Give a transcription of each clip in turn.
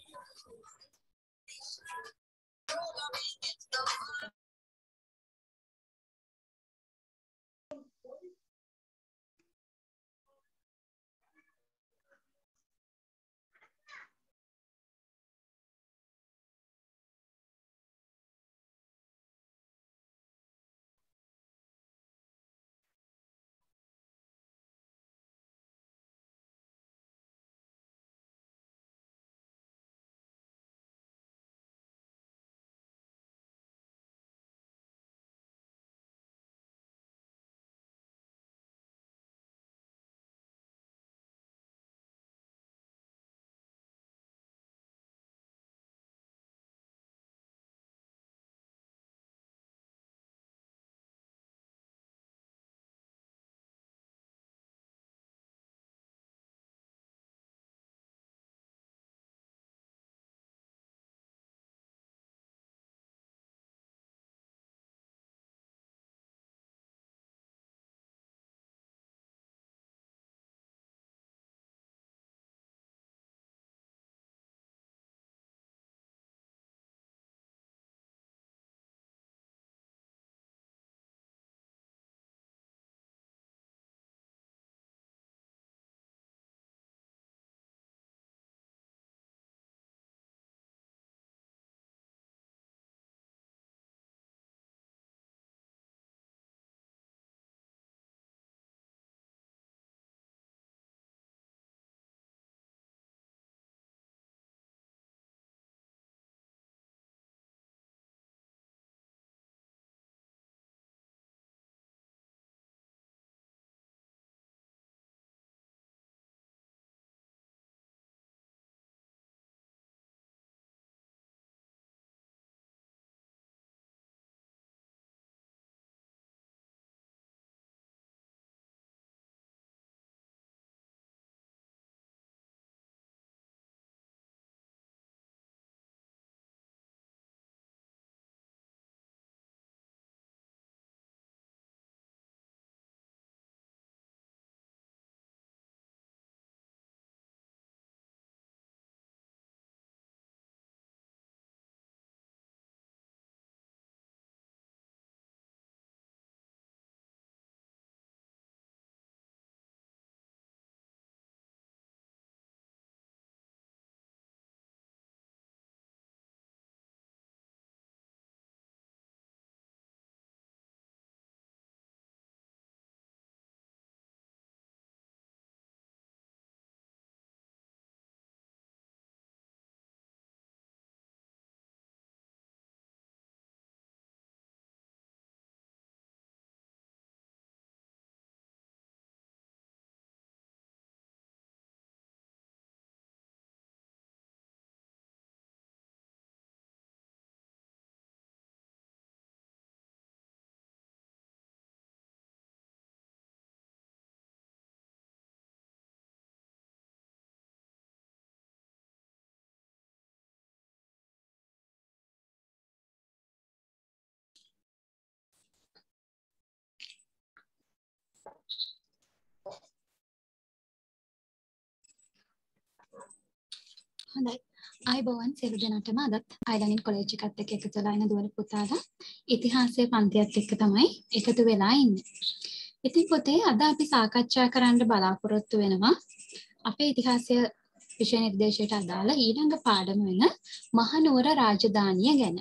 හොඳයි. ආයුබෝවන් සියලු දෙනාටම අදත් අයිලනින් කොලෙජ් එකත් එක්ක එකතු වෙලා ඉන්න දුවල පුතාලා ඉතිහාසයේ පන්තියත් එක්ක තමයි එකතු වෙලා ඉන්නේ. ඉතින් පුතේ අද අපි සාකච්ඡා කරන්න බලාපොරොත්තු වෙනවා අපේ ඉතිහාසය විෂය නිර්දේශයට අදාළ ඊළඟ පාඩම වෙන මහනුවර රාජධානිය ගැන.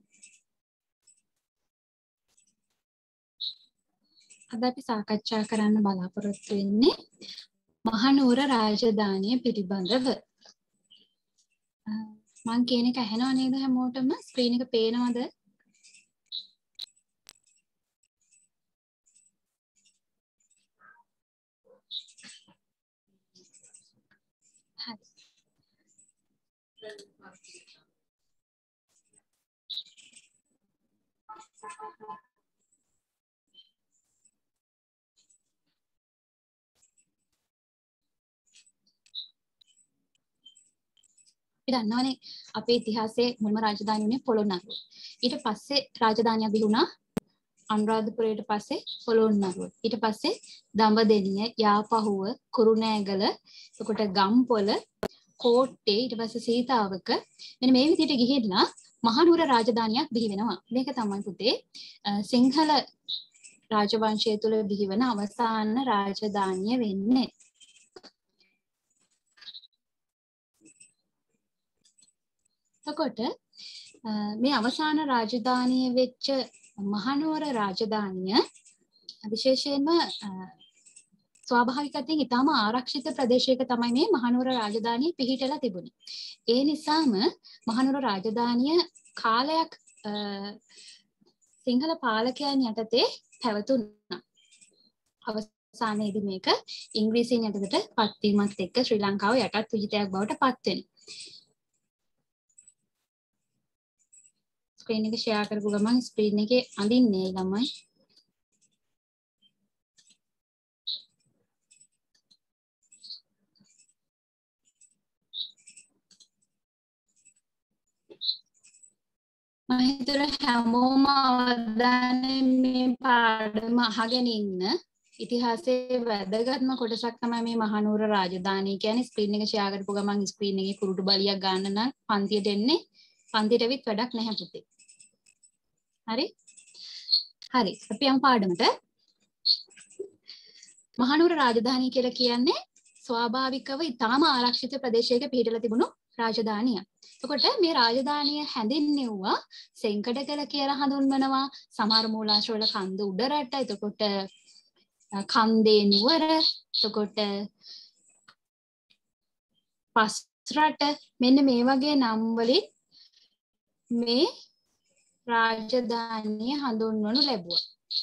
අද අපි සාකච්ඡා කරන්න බලාපොරොත්තු වෙන්නේ මහනුවර රාජධානිය පිළිබඳව. මං කියන එක ඇහෙනව නේද හැමෝටම? ස්ක්‍රීන් එක පේනවද? හරි. අපි දන්නවනේ අපේ ඉතිහාසයේ මුල්ම රාජධානිය වුණේ පොළොන්නරුව. ඊට පස්සේ රාජධානිය බිහි වුණා අනුරාධපුරයට පස්සේ පොළොන්නරුව. ඊට පස්සේ දඹදෙණිය, යාපහුව, කුරුණෑගල, එතකොට ගම්පොළ කෝට්ටේ ඊට පස්සේ සීතාවක මෙන්න මේ විදිහට ගිහිල්ලා මහනුවර රාජධානියක් බිහි වෙනවා. මේක තමයි පුතේ සිංහල රාජවංශය තුල බිහි වෙන අවසාන රාජධානිය වෙන්නේ. එතකොට මේ අවසාන රාජධානිය වෙච්ච මහනුවර රාජධානිය විශේෂයෙන්ම ස්වාභාවිකත්වයෙන් ඉතාම ආරක්ෂිත ප්‍රදේශයක තමයි මේ මහනුවර රාජධානිය පිහිටලා තිබුණේ. ඒ නිසාම මහනුවර රාජධානිය කාලයක් සිංහල පාලකයන් යටතේ පැවතුණා. අවසානයේදී මේක ඉංග්‍රීසීන් යටතට පත්වීමත් එක්ක ශ්‍රී ලංකාව යටත් විජිතයක් බවට පත් වෙනවා. ස්ක්‍රීන් එක ෂෙයා කරපු ගමන් ස්ක්‍රීන් එකේ අඳින්නේ ළමයි. මම හිතුවා හැමෝම අවධානයෙන් මේ පාඩම අහගෙන ඉන්න. ඉතිහාසයේ වැදගත්ම කොටසක් තමයි මේ මහනුවර රාජධානිය කියන්නේ. ස්ක්‍රීන් එක ෂෙයා කරපු ගමන් ස්ක්‍රීන් එකේ කුරුටු බලියක් ගන්න නම් පන්තියට එන්නේ. පන්තියට ඇවිත් වැඩක් නැහැ පුතේ. හරි? හරි. අපි යමු පාඩමට. මහනුවර රාජධානිය කියලා කියන්නේ ස්වාභාවිකව ඉතාම ආරක්ෂිත ප්‍රදේශයක පිහිටලා තිබුණු රාජධානියක්. එතකොට මේ රාජධානිය හැඳින්වෙව්වා සෙන්කඩගල කියලා හඳුන්වනවා. සමහර මූලාශ්‍රවල කන්ද උඩරට, එතකොට කන්දේ නුවර, එතකොට පස්රට, මෙන්න මේ වගේ නම් වලින් මේ රාජධානිය හඳුන්වනු ලැබුවා.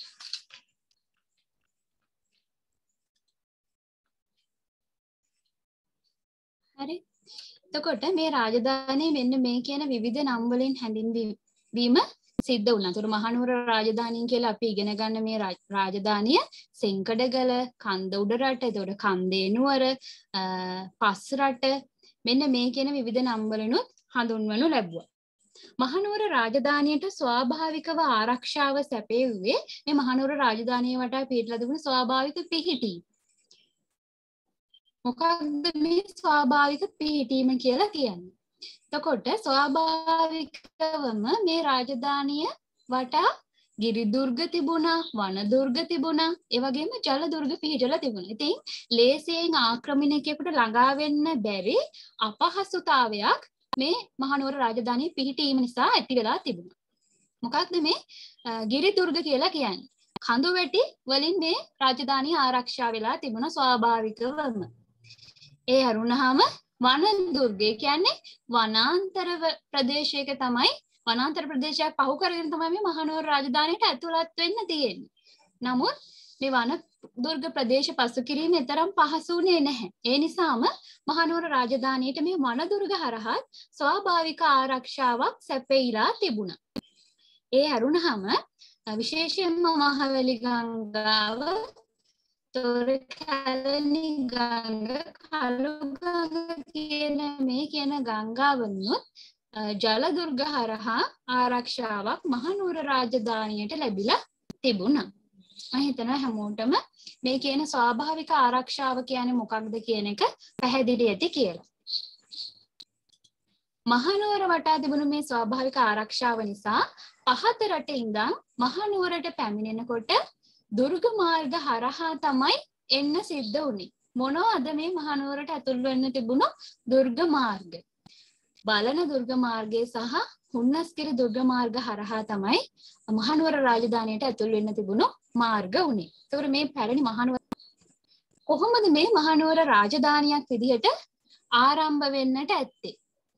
හරි. එතකොට මේ රාජධානිය මෙන්න මේ කියන විවිධ නම් වලින් හැඳින්වීම සිද්ධ වුණා. ඒතර මහනුවර රාජධානිය කියලා අපි ඉගෙන ගන්න මේ රාජධානිය සෙන්කඩගල, කන්ද උඩරට, එතකොට කන්දේ නුවර, පස්රට, මෙන්න මේ කියන විවිධ නම් වලිනුත් හඳුන්වනු ලැබුවා. මහනුවර රාජධානියට ස්වාභාවිකව ආරක්ෂාව සැපයුවේ මේ මහනුවර රාජධානිය වටා පිහිටලා තිබුණු ස්වාභාවික පිහිටි. මොකක්ද මේ ස්වාභාවික පිහිටීම කියලා කියන්නේ? එතකොට ස්වාභාවිකවම මේ රාජධානිය වටා ගිරි දුර්ග තිබුණා, වන දුර්ග තිබුණා, ඒ වගේම ජල දුර්ග පිහිටලා තිබුණා. ඉතින් ලේසියෙන් ආක්‍රමණයකකට ළඟා වෙන්න බැරි අපහසුතාවයක් මේ මහනුවර රාජධානිය පිහිටීම නිසා ඇති වෙලා තිබුණා. මොකක්ද මේ ගිරි දුර්ග කියලා කියන්නේ? කඳු වැටි වලින් මේ රාජධානිය ආරක්ෂා වෙලා තිබුණා ස්වාභාවිකවම. ඒ අරුණාම වන දුර්ගය කියන්නේ වනාන්තර ප්‍රදේශයක තමයි, වනාන්තර ප්‍රදේශයක් පහු කරගෙන තමයි මේ මහනුවර රාජධානියට ඇතුළත් වෙන්න තියෙන්නේ. නමුත් මේ වන දුර්ග ප්‍රදේශ පසු කිරීම තරම් පහසු වුණේ නැහැ. ඒ නිසාම මහනුවර රාජධානියට මේ වන දුර්ග හරහා ස්වාභාවික ආරක්ෂාවක් සැපයීලා තිබුණා. ඒ අරුණාම විශේෂයෙන්ම මහවැලි ගංගාව, තොරකැලණි ගඟ, කළු ගඟ කියන මේ කියන ගංගාවනුත් ජල දුර්ග හරහා ආරක්ෂාවක් මහනුවර රාජධානියට ලැබිලා තිබුණා. මම හිතනවා හැමෝටම මේ කියන ස්වාභාවික ආරක්ෂාව කියන්නේ මොකක්ද කියන එක පැහැදිලි ඇති කියලා. මහනුවර වටා තිබුණු මේ ස්වාභාවික ආරක්ෂාව නිසා පහත රටේ ඉඳන් මහනුවරට පැමිණෙනකොට දුර්ග මාර්ග හරහා තමයි එන්න සිද්ධ වුණේ. මොනවද මේ මහනුවරට ඇතුල් වෙන්න තිබුණු දුර්ග මාර්ග? බලන දුර්ග මාර්ගය සහ හුන්නස්ගිරි දුර්ග මාර්ග හරහා තමයි මහනුවර රාජධානියට ඇතුල් වෙන්න තිබුණු මාර්ග උනේ. ඒතකොට මේ පැරණි මහනුවර කොහොමද මේ මහනුවර රාජධානියක් විදිහට ආරම්භ වෙන්නට ඇත්තේ?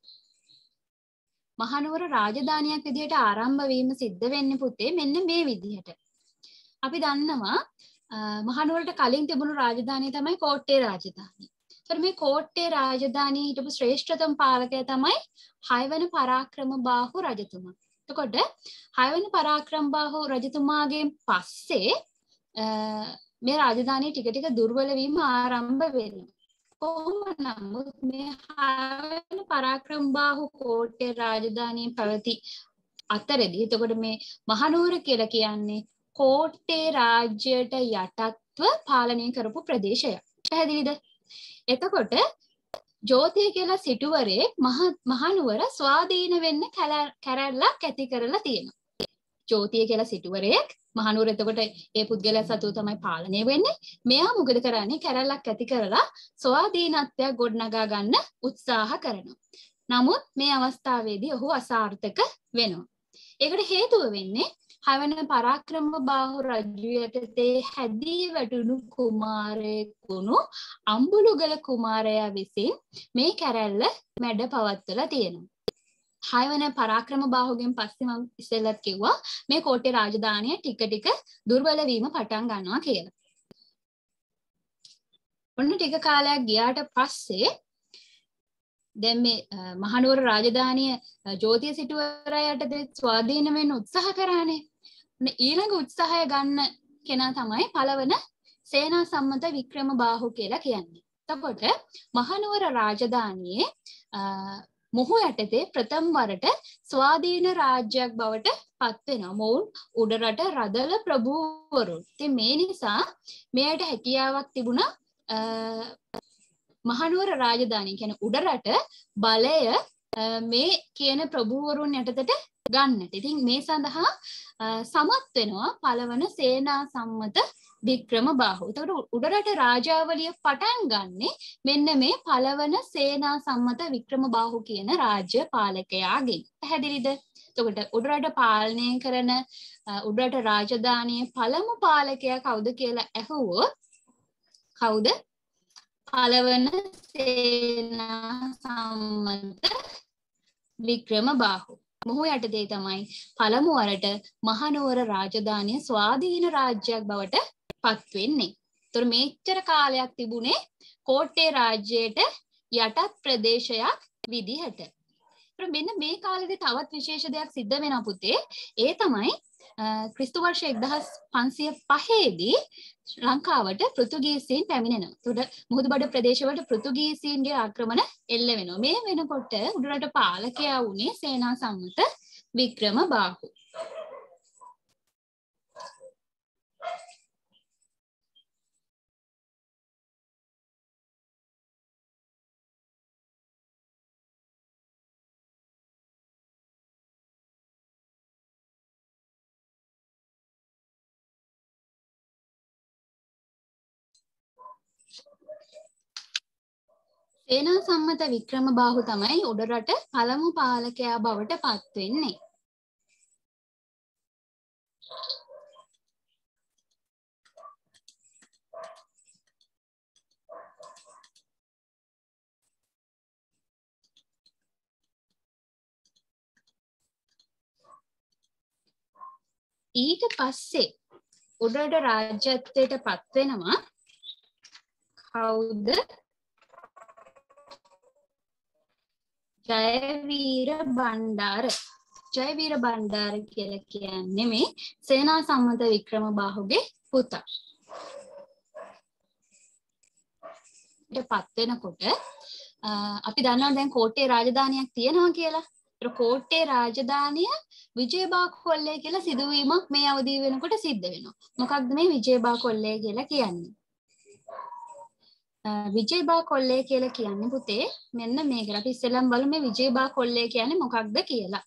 මහනුවර රාජධානියක් විදිහට ආරම්භ වීම සිද්ධ වෙන්නේ පුතේ මෙන්න මේ විදිහට. අපි දන්නවා මහනුවරට කලින් තිබුණු රාජධානිය තමයි කෝට්ටේ රාජධානිය. ඒතර මේ කෝට්ටේ රාජධානියේ හිටපු ශ්‍රේෂ්ඨතම පාලකයා තමයි 6 වෙනි පරාක්‍රමබාහු රජතුමා. එතකොට 6 වෙනි පරාක්‍රමබාහු රජතුමාගෙන් පස්සේ මේ රාජධානිය ටික ටික දුර්වල වීම ආරම්භ වෙනවා. කොහොම නමුත් මේ 6 වෙනි පරාක්‍රමබාහු කෝට්ටේ රාජධානිය පැවති අතරදී එතකොට මේ මහනුවර කියලා කියන්නේ කෝට්ටේ රාජ්‍යයට යටත්ව පාලනය කරපු ප්‍රදේශයක්. පැහැදිලිද? එතකොට ජෝතිය කියලා සිටුවරේ මහනුවර ස්වාධීන වෙන්න කැරැල්ලක් ඇති කරලා තියෙනවා. ජෝතිය කියලා සිටුවරයෙක් මහනුවර එතකොට ඒ පුද්ගලයා සතුව තමයි පාලනය වෙන්නේ. මෙයා මොකද කරන්නේ? කැරැල්ලක් ඇති කරලා ස්වාධීනත්වයක් ගොඩනගා ගන්න උත්සාහ කරනවා. නමුත් මේ අවස්ථාවේදී ඔහු අසාර්ථක වෙනවා. ඒකට හේතුව වෙන්නේ හයවන පරාක්‍රම බාහු රජු යටතේ හැදී වැටුණු කුමාරයෙකුණු අම්බුලුගල කුමාරයා විසින් මේ කැරැල්ල මැඩ පවත්වලා තියෙනවා. හයවන පරාක්‍රම බාහුගෙන් පස්සේ මම ඉස්සෙල්ලත් කිව්වා මේ කෝට්ටේ රාජධානිය ටික ටික දුර්වල වීම පටන් ගන්නවා කියලා. ඔන්න ටික කාලයක් ගියාට පස්සේ දැන් මේ මහනුවර රාජධානිය ජෝතිය සිටුවරයා යටතේ ස්වාධීන වෙන්න උත්සාහ කරානේ. ඊළඟ උත්සාහය ගන්න කෙනා තමයි පළවන සේනා සම්මත වික්‍රම බාහු කියලා කියන්නේ. එතකොට මහනුවර රාජධානියේ මොහු යටතේ ප්‍රථම වරට ස්වාධීන රාජ්‍යයක් බවට පත් වෙනවා. මොවුන් උඩරට රදල ප්‍රභූවරුන්. ඉතින් මේ නිසා මෙයට හැකියාවක් තිබුණා මහනුවර රාජධානිය කියන්නේ උඩරට බලය මේ කියන ප්‍රභූවරුන් යටතට ගන්නට. ඉතින් මේ සඳහා සමත් වෙනවා පළවන සේනා සම්මත වික්‍රම බාහු. එතකොට උඩරට රාජාවලිය පටන් ගන්නෙ මෙන්න මේ පළවන සේනා සම්මත වික්‍රම බාහු කියන රාජ්‍ය පාලකයාගෙන්. පැහැදිලිද? එතකොට උඩරට පාලනය කරන උඩරට රාජධානියේ පළමු පාලකයා කවුද කියලා ඇහුවොත් කවුද? පළවන සේනා සම්මත වික්‍රම බාහු. මොහු යටතේ තමයි පළමු වරට මහනුවර රාජධානිය ස්වාධීන රාජ්‍යයක් බවට පත් වෙන්නේ. ඒතර මේච්චර කාලයක් තිබුණේ කෝට්ටේ රාජ්‍යයට යටත් ප්‍රදේශයක් විදිහට. ඒතර මෙන්න මේ කාලෙදී තවත් විශේෂ දෙයක් සිද්ධ වෙනවා පුතේ. ඒ තමයි ක්‍රිස්තු වර්ෂ 1505 දී ලංකාවට පෘතුගීසීන් පැමිණෙනවා. ඒතකොට මුහුදුබඩ ප්‍රදේශවලට පෘතුගීසීන්ගේ ආක්‍රමණ එල්ල වෙනවා. මේ වෙනකොට උඩරට පාලකයා වුණේ සේනා සම්මත වික්‍රම බාහු. සේනා සම්මත වික්‍රම බාහු තමයි උඩරට පළමු පාලකයා බවට පත් වෙන්නේ. ඊට පස්සේ උඩරට රාජ්‍යත්වයට පත් වෙනවා කවුද? ජයවීර බණ්ඩාර. ජයවීර බණ්ඩාර කියලා කියන්නේ මේ සේනා සම්මත වික්‍රම බාහුගේ පුතා. ඊට පත් වෙනකොට අපි දන්නවා දැන් කෝට්ටේ රාජධානියක් තියෙනවා කියලා. ඒ කෝට්ටේ රාජධානිය විජයබා කොල්ලේ කියලා සිදුවීමක් මේ අවදී වෙනකොට සිද්ධ වෙනවා. මොකක්ද මේ විජයබා කොල්ලේ කියලා කියන්නේ? විජයබා කොල්ලේ කියලා කියන්නේ පුතේ මෙන්න මේක. අපි ඉස්සෙල්ලම බලමු මේ විජයබා කොල්ලේ කියන්නේ මොකක්ද කියලා.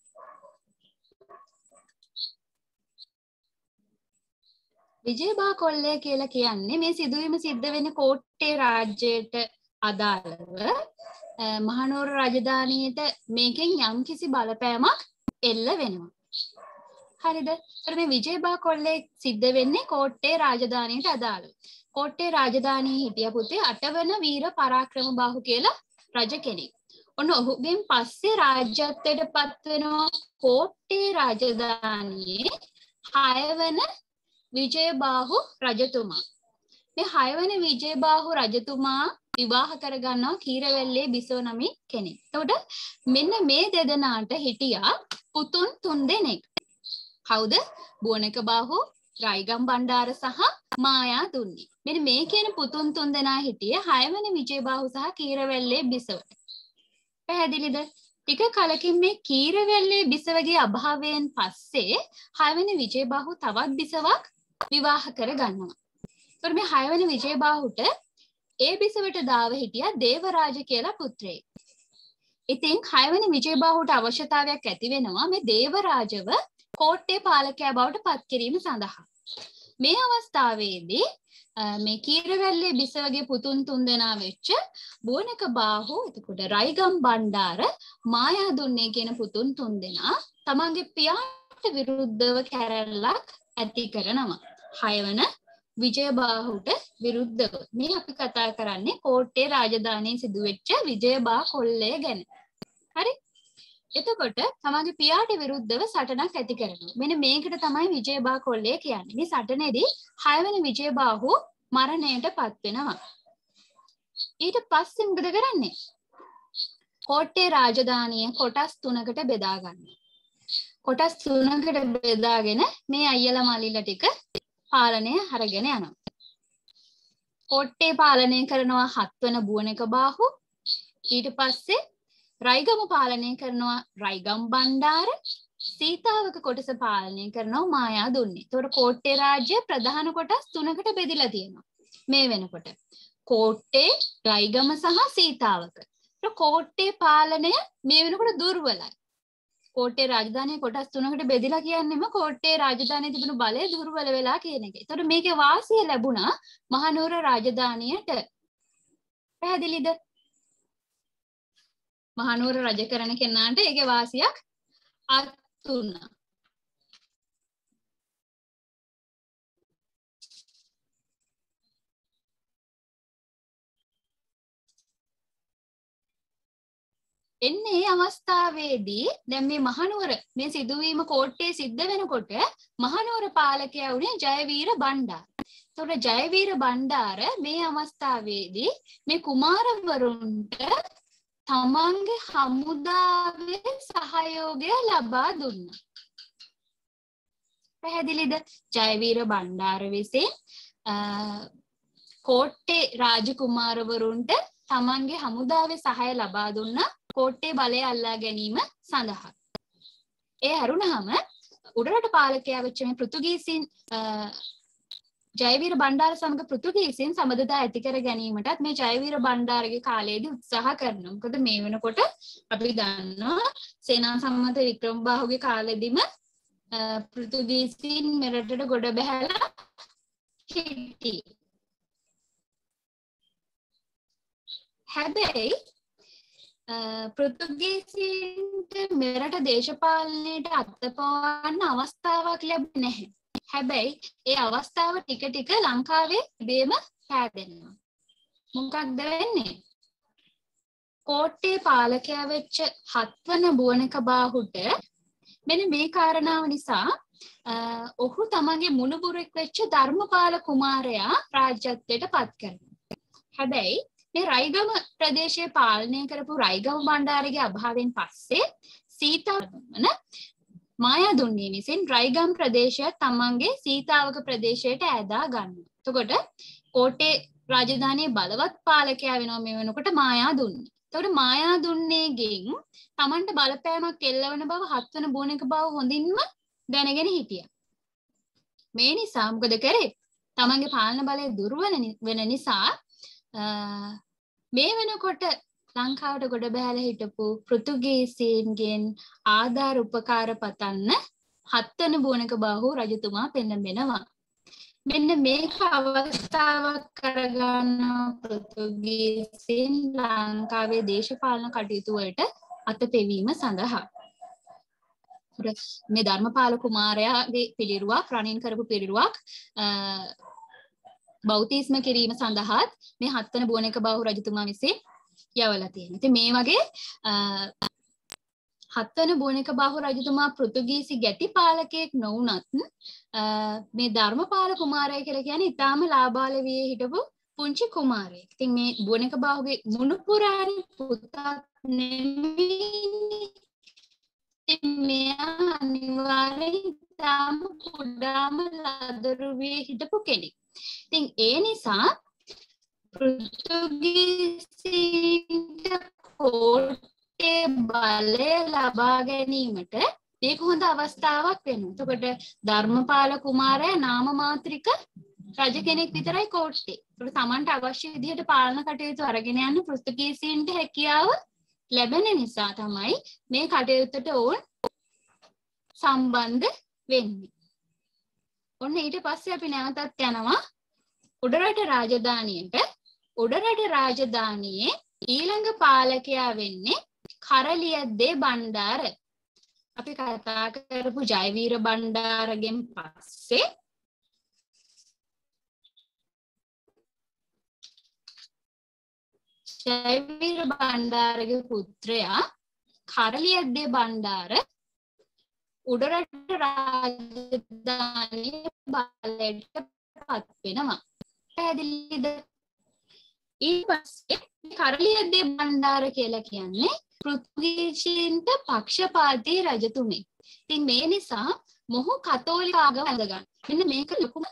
විජයබා කොල්ලේ කියලා කියන්නේ මේ සිදුවීම සිද්ධ වෙන්නේ කෝට්ටේ රාජ්‍යයට අදාළව මහනුවර රාජධානියට මේකෙන් යම්කිසි බලපෑමක් එල්ල වෙනවා. හරිද? ඒතර මේ විජයබා කොල්ලේ සිද්ධ වෙන්නේ කෝට්ටේ රාජධානියට අදාළව. කෝට්ටේ රාජධානියේ හිටිය පුතේ 8 වන වීර පරාක්‍රම බාහු කියලා රජ කෙනෙක්. ඔන්න ඔහුගෙන් පස්සේ රාජ්‍යත්වයට පත් වෙනවා කෝට්ටේ රාජධානියේ 6 වන විජයබාහු රජතුමා. මේ 6 වන විජයබාහු රජතුමා විවාහ කරගන්නවා කීරවැල්ලේ බිසව නමින් කෙනෙක්. එතකොට මෙන්න මේ දෙදෙනාට හිටියා පුතුන් 3 දෙනෙක්. කවුද? බුවනක බාහු, රයිගම් බණ්ඩාර සහ මායා දුන්නි. මෙන්න මේ කියන පුතුන් 3 දෙනා හිටියේ 6 වෙනි විජයබාහු සහ කීරවැල්ලේ බිසවට. පැහැදිලිද? ටික කලකින් මේ කීරවැල්ලේ බිසවගේ අභාවයෙන් පස්සේ 6 වෙනි විජයබාහු තවත් බිසවක් විවාහ කර ගන්නවා. ඒතර මේ 6 වෙනි විජයබාහුට ඒ බිසවට දාව හිටියා දේවරාජ කියලා පුත්‍රයෙක්. ඉතින් 6 වෙනි විජයබාහුට අවශ්‍යතාවයක් ඇති වෙනවා මේ දේවරාජව කෝට්ටේ පාලකයා බවට පත් කිරීම සඳහා. මේ අවස්ථාවේදී මේ කීරවැල්ලේ බිසවගේ පුතුන් 3 දෙනා වෙච්ච බෝනක බාහු, එතකොට රයිගම් බණ්ඩාර, මායාදුන්නේ කියන පුතුන් 3 දෙනා තමන්ගේ පියාට විරුද්ධව කැරැල්ලක් ඇති කරනවා. 6 වෙනි විජයබාහුට විරුද්ධව. මේ අපි කතා කරන්නේ කෝට්ටේ රාජධානියේ සිදුවෙච්ච විජයබා කොල්ලය ගැන. හරි? එතකොට තමන්ගේ පියාට විරුද්ධව සටනක් ඇති කරනවා. මෙන්න මේකට තමයි විජයබා කොල්ලය කියන්නේ. මේ සටනේදී 6 වෙනි විජයබාහු මරණයට පත් වෙනවා. ඊට පස්සේ මොකද කරන්නේ? කෝට්ටේ රාජධානිය කොටස් 3කට බෙදා ගන්නවා. කොටස් 3කට බෙදාගෙන මේ අයියලා මල්ලිලා ටික පාලනය අරගෙන යනවා. කෝට්ටේ පාලනය කරනවා 7 වෙනි බුවනක බාහු. ඊට පස්සේ රයිගම පාලනය කරනවා රයිගම් බණ්ඩාර. සීතාවක කොටස පාලනය කරනවා මායාදුන්නේ. ඒතකොට කෝට්ටේ රාජ්‍ය ප්‍රධාන කොටස් 3කට බෙදිලා තියෙනවා. මේ වෙනකොට කෝට්ටේ, රයිගම සහ සීතාවක. ඒතකොට කෝට්ටේ පාලනය මේ වෙනකොට දුර්වලයි. කෝට්ටේ රාජධානිය කොටස් 3කට බෙදිලා කියන්නේම කෝට්ටේ රාජධානියේ තිබුණු බලය දුර්වල වෙලා කියන එක. ඒතකොට මේකේ වාසිය ලැබුණා මහනුවර රාජධානියට. පැහැදිලිද? මහනුවර රජ කරන කෙනාට ඒකේ වාසියක් අත් වුණා. එන්නේ අවස්ථාවේදී දැන් මේ මහනුවර මේ සිදුවීම කෝට්ටේ සිද්ධ වෙනකොට මහනුවර පාලකයා වුණේ ජයවීර බණ්ඩාර. ඒතකොට ජයවීර බණ්ඩාර මේ අවස්ථාවේදී මේ කුමාරවරුන්ට තමන්ගේ හමුදාවේ සහයෝගය ලබා දුන්නා. පැහැදිලිද? ජයවීර බණ්ඩාර විසින් කෝට්ටේ රාජකුමාරවරුන්ට තමන්ගේ හමුදාවේ සහාය ලබා දුන්නා කෝට්ටේ බලය අල්ලා ගැනීම සඳහා. ඒ හැරුණාම උඩරට පාලකයා වෙච්ච මේ පෘතුගීසින් ජයවීර බණ්ඩාර සමග පෘතුගීසින් සමබරතා ඇති කර ගැනීමටත් මේ ජයවීර බණ්ඩාරගේ කාලයේදී උත්සාහ කරනවා. මොකද මේ වෙනකොට අපි දන්නවා සේනා සම්මත වික්‍රමබාහුගේ කාලෙදිම පෘතුගීසින් මෙරටට ගොඩ බැහැලා හිටියේ. හැබැයි පෘතුගීසින්ට මෙරට දේශපාලනයට අත්පවන්න අවස්ථාවක් ලැබුණේ නැහැ. හැබැයි ඒ අවස්ථාව ටික ටික ලංකාවේ ඉබේම පැහැදෙනවා. මොකක්ද වෙන්නේ? කෝට්ටේ පාලකයා වෙච්ච 7 වන බුවනක බාහුට මෙන්න මේ කාරණාව නිසා ඔහු තමන්ගේ මුණුබුරෙක් වෙච්ච ධර්මපාල කුමාරයා රාජ්‍යත්වයට පත් කරනවා. හැබැයි මේ රයිගම ප්‍රදේශය පාලනය කරපු රයිගම බණ්ඩාරගේ අභාවයෙන් පස්සේ සීතාවන මායාදුන්නේ විසින් රයිගම් ප්‍රදේශය තමන්ගේ සීතාවක ප්‍රදේශයට ඈදා ගන්නවා. එතකොට කෝට්ටේ රාජධානියේ බලවත් පාලකයා වෙනවා මේ වෙනකොට මායාදුන්නේ. එතකොට මායාදුන්නේගෙන් තමන්ට බලපෑමක් එල්ලවන බව 7 වෙනි බුවනක බව හොඳින්ම දැනගෙන හිටියා. මේ නිසා මොකද කරේ? තමන්ගේ පාලන බලය දුර්වල වෙන නිසා මේ වෙනකොට ලංකාවට ගොඩ බැහැලා හිටපු පෘතුගීසීන්ගෙන් ආධාර උපකාර පතන්න 7 වෙනි බුවනක බාහු රජතුමා පෙළඹෙනවා. මෙන්න මේක අවස්ථාවක් කරගන්න පෘතුගීසීන් ලංකාවේ දේශපාලන කටයුතු වලට අතපෙවීම සඳහා මේ ධර්මපාල කුමාරයාගේ පිළිරුවක් රණින් කරපු පිළිරුවක් බෞතිස්ම කිරීම සඳහාත් මේ 7 වෙනි බුවනක බාහු රජතුමා විසින් යවලා තියෙනවා. ඉතින් මේ වගේ 7 වෙනි බුවනක බාහු රජතුමා පෘතුගීසි ගැති පාලකයෙක් නොවුනත් මේ ධර්මපාල කුමාරයා කියලා කියන්නේ ඊටාම ලාබාල වියේ හිටපු පුංචි කුමාරයෙක්. ඉතින් මේ බුවනක බාහුගේ මුණුපුරාරි පුතා නෙමෙයි. මෙයා අනිවාර්යෙන් ඊටාම කුඩාම ලදරු වියේ හිටපු කෙනෙක්. ඉතින් ඒ නිසා පෘතුගීසීන්ට කෝට්ටේ බලය ලබා ගැනීමට මේක හොඳ අවස්ථාවක් වෙනවා. එතකොට ධර්මපාල කුමාරයා නාම මාත්‍රික රජ කෙනෙක් විතරයි කෝට්ටේ. ඒක තමන්ට අවශ්‍ය විදිහට පාලන කටයුතු අරගෙන යන්න පෘතුගීසීන්ට හැකියාව ලැබෙන නිසා තමයි මේ කටයුත්තට ඕන් සම්බන්ධ වෙන්නේ. ඔන්න ඊට පස්සේ අපි නැවතත් යනවා උඩරට රාජධානියට. උඩරට රාජධානියේ ඊළඟ පාලකයා වෙන්නේ කරලියද්දේ බණ්ඩාර. අපි කතා කරපු ජයවීර බණ්ඩාරගෙන් පස්සේ ජයවීර බණ්ඩාරගේ පුත්‍රයා කරලියද්දේ බණ්ඩාර උඩරට රාජධානිය බලයට පත් වෙනවා. පැහැදිලිද? ඊට පස්සේ කරලියද්දේ බණ්ඩාර කියලා කියන්නේ පෘතුගීසීන්ට පක්ෂපාතී රජතුමෙක්. ඉතින් මේ නිසා මොහු කතෝලික ආගම වැඳගන්න. මෙන්න මේක ලොකුම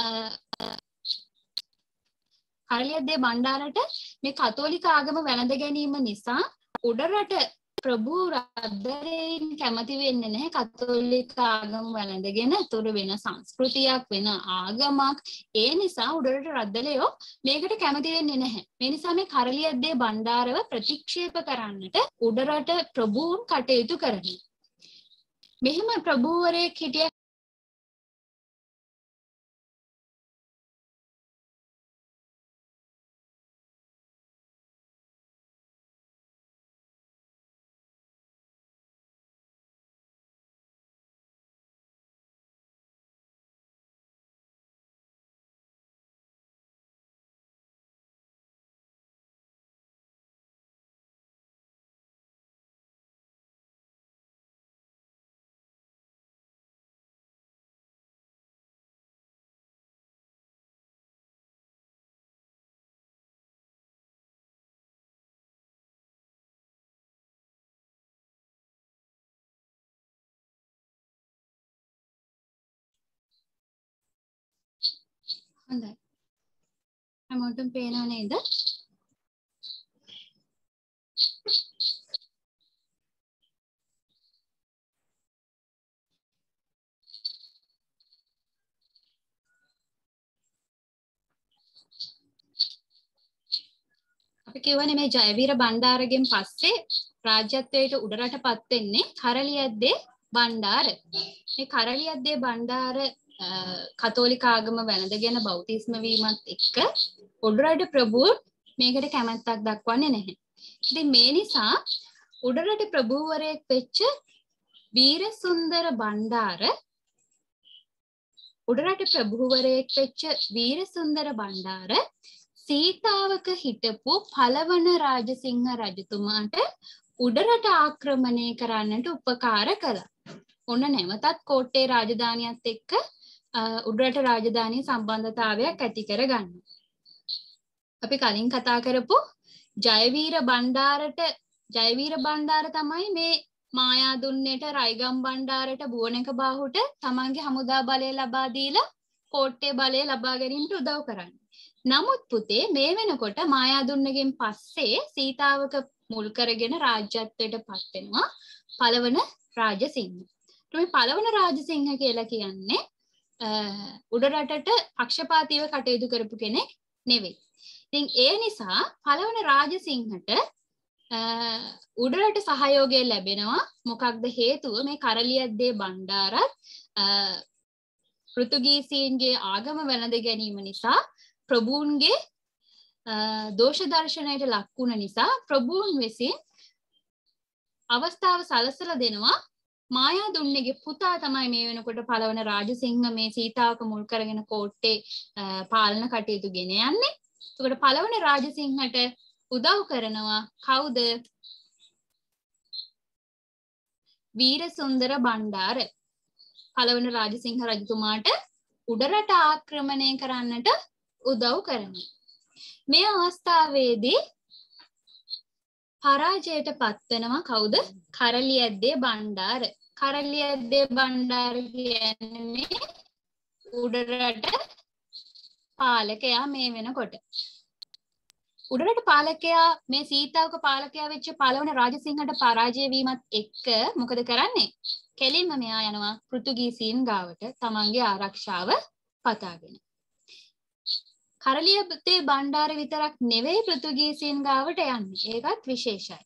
කරලියද්දේ බණ්ඩාරට මේ කතෝලික ආගම වැළඳ ගැනීම නිසා උඩරට ප්‍රභූ රද්දරේන් කැමති වෙන්නේ නැහැ කතෝලික ආගම වැළඳගෙන උතුර වෙන සංස්කෘතියක් වෙන ආගමක්. ඒ නිසා උඩරට රද්දලයෝ මේකට කැමති වෙන්නේ නැහැ. මේ නිසා මේ කරලියද්දේ බණ්ඩාරව ප්‍රතික්ෂේප කරන්නට උඩරට ප්‍රභූන් කටයුතු කරනවා. මෙහෙම ප්‍රභූවරයෙක් හිටිය හොඳයි. හැමෝටම පේනව නේද? අපි කියවනේ මේ ජයවීර බණ්ඩාරගෙන් පස්සේ රාජ්‍යත්වයට උඩරටපත් වෙන්නේ කරලියද්දේ බණ්ඩාර. මේ කරලියද්දේ බණ්ඩාර කතෝලික ආගම වැළඳගෙන බෞතිස්ම වීමත් එක්ක උඩරට ප්‍රභූන් මේකට කැමැත්තක් දක්වන්නේ නැහැ. ඉතින් මේ නිසා උඩරට ප්‍රභූවරයෙක් වෙච්ච වීරසුන්දර බණ්ඩාර උඩරට ප්‍රභූවරයෙක් වෙච්ච වීරසුන්දර බණ්ඩාර සීතාවක හිටපු පළවන රාජසිංහ රජතුමාට උඩරට ආක්‍රමණය කරන්නට උපකාර කළා. ඔන්න නැවතත් කෝට්ටේ රාජධානියත් එක්ක උඩරට රාජධානිය සම්බන්ධතාවයක් ඇති කරගන්න. අපි කලින් කතා කරපු ජයවීර බණ්ඩාර තමයි මේ මායාදුන්නේට රයිගම් බණ්ඩාරට බුවනක බාහුට තමන්ගේ හමුදා බලය ලබා දීලා කෝට්ටේ බලය ලබා ගැනීමට උදව් කරන්නේ. නමුත් පුතේ මේ වෙනකොට මායාදුන්නගෙන් පස්සේ සීතාවක මුල් කරගෙන රාජ්‍යත්වයට පත් වෙනවා පළවන රාජසිංහ. මේ පළවන රාජසිංහ කියලා කියන්නේ උඩරටට පක්ෂපාතීව කටයුතු කරපු කෙනෙක් නෙවෙයි. ඉතින් ඒ නිසා පළවන රාජසිංහට උඩරට සහයෝගය ලැබෙනවා. මොකක්ද හේතුව? මේ කරලියද්දේ බණ්ඩාරත් පෘතුගීසීන්ගේ ආගම වැළඳ ගැනීම නිසා ප්‍රභූන්ගේ දෝෂ දර්ශනයට ලක් වුණ නිසා ප්‍රභූන් විසින් අවස්ථාව සලසලා දෙනවා. මායාදුන්නගේ පුතා තමයි මේ වෙනකොට පළවන රාජසිංහ මේ සීතාවක මුල් කරගෙන කෝට්ටේ පාලන කටයුතු ගෙන යන්නේ. එතකොට පළවන රාජසිංහට උදව් කරනවා කවුද? වීරසුන්දර බණ්ඩාර. පළවන රාජසිංහ රජතුමාට උඩරට ආක්‍රමණය කරන්නට උදව් කරනවා. මේ අවස්ථාවේදී පරාජයට පත්වෙනවා කවුද? කරලියද්දේ බණ්ඩාර. කරලියද්දේ බණ්ඩාර කියන්නේ උඩරට පාලකයා මේ වෙනකොට. උඩරට පාලකයා මේ සීතාවක පාලකයා වෙච්ච පළවන රාජසිංහට පරාජය වීමත් එක්ක මොකද කරන්නේ? කෙලින්ම මෙයා යනවා පෘතුගීසීන් ගාවට තමන්ගේ ආරක්ෂාව පතාගෙන. කරලියත්තේ බණ්ඩාර විතරක් නෙවෙයි පෘතුගීසීන් ගාවට යන්නේ. ඒකත් විශේෂයි.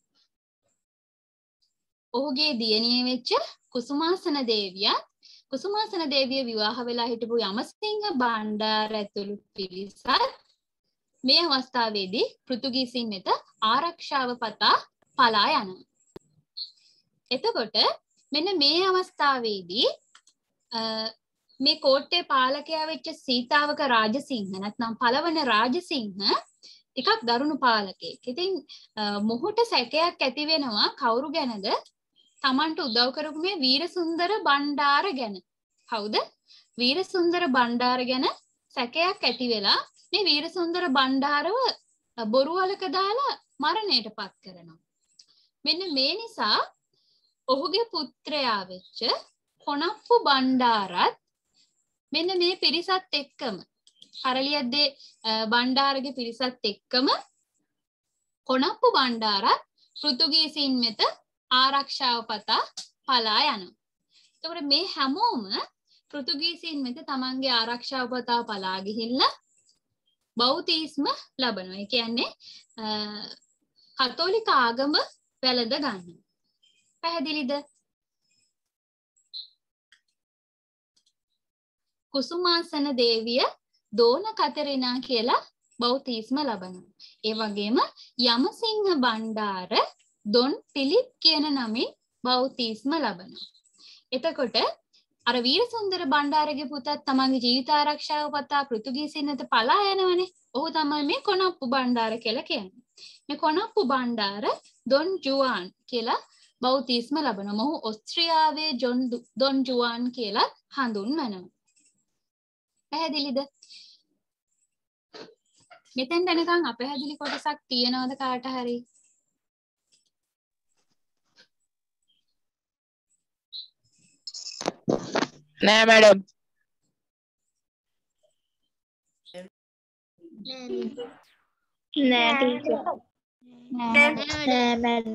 ඔහුගේ දියණිය වෙච්ච කුසුමාසන දේවිය විවාහ වෙලා හිටපු යමසිංහ බණ්ඩාර ඇතුළු පිරිසත් මේ අවස්ථාවේදී පෘතුගීසීන් වෙත ආරක්ෂාව පතා පලා යනවා. එතකොට මෙන්න මේ අවස්ථාවේදී මේ කෝට්ටේ පාලකයා වෙච්ච සීතාවක රාජසිංහ නැත්නම් පළවන රාජසිංහ ටිකක් දරුණු පාලකයෙක්. ඉතින් මොහුට සැකයක් ඇති වෙනවා කවුරු ගැනද? තමන්ට උදව් කරපු මේ වීරසුන්දර බණ්ඩාර ගැන. කවුද? වීරසුන්දර බණ්ඩාර ගැන සැකයක් ඇති වෙලා මේ වීරසුන්දර බණ්ඩාරව බොරුවලක දාලා මරණයට පත් කරනවා. මෙන්න මේ නිසා ඔහුගේ පුත්‍රයා වෙච්ච කොණප්පු බණ්ඩාරත් මෙන්න මේ පිරිසත් එක්කම කරලියද්දේ බණ්ඩාරගේ පිරිසත් එක්කම කොණප්පු බණ්ඩාරත් පෘතුගීසීන් වෙත ආරක්ෂාව පතා පලා යනවා. එතකොට මේ හැමෝම පෘතුගීසීන් වෙත තමන්ගේ ආරක්ෂාව පතා පලා ගිහිල්ලා බෞතිස්ම ලබනවා. ඒ කියන්නේ කතෝලික ආගම වැළඳ ගන්නවා. පැහැදිලිද? කුසුමාසන දේවිය දෝන කතරිනා කියලා බෞතිස්ම ලබනවා. ඒ වගේම යමසිංහ බණ්ඩාර දොන් පිලිප් කියන නමින් බෞතිස්ම ලබනවා. එතකොට අර වීරසුන්දර බණ්ඩාරගේ පුතත් තමන්ගේ ජීවිත ආරක්ෂාව පතා පෘතුගීසීන් වෙත පලා යනවනේ. ඔහු තමයි මේ කොණප්පු බණ්ඩාර කියලා කියන්නේ. මේ කොණප්පු බණ්ඩාර දොන් ජුවාන් කියලා බෞතිස්ම ලබනවා. මොහු ඔස්ට්‍රියාවේ දොන් ජුවාන් කියලා හඳුන්වනවා. පැහැදිලිද? මෙතෙන් දැනගන් අපැහැදිලි කොටසක් තියනවද කාට හරි? නෑ මැඩම්. නෑ ටීචර්. නෑ මැඩම්.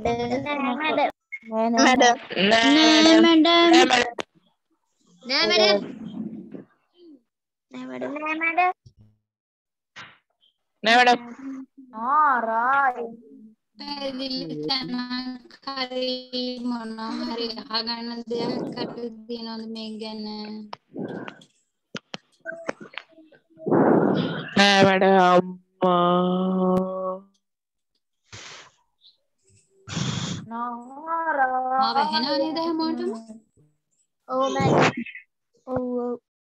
පැහැදිලි තැනක් හරි මොනවා හරි අහගන්න දෙයක් හරි තියෙනවද මේ ගැන? නෑ මැඩම්. ආව එහෙනා නේද හැමෝටම? ඔව් මැඩම්. ඔව් ඔව්.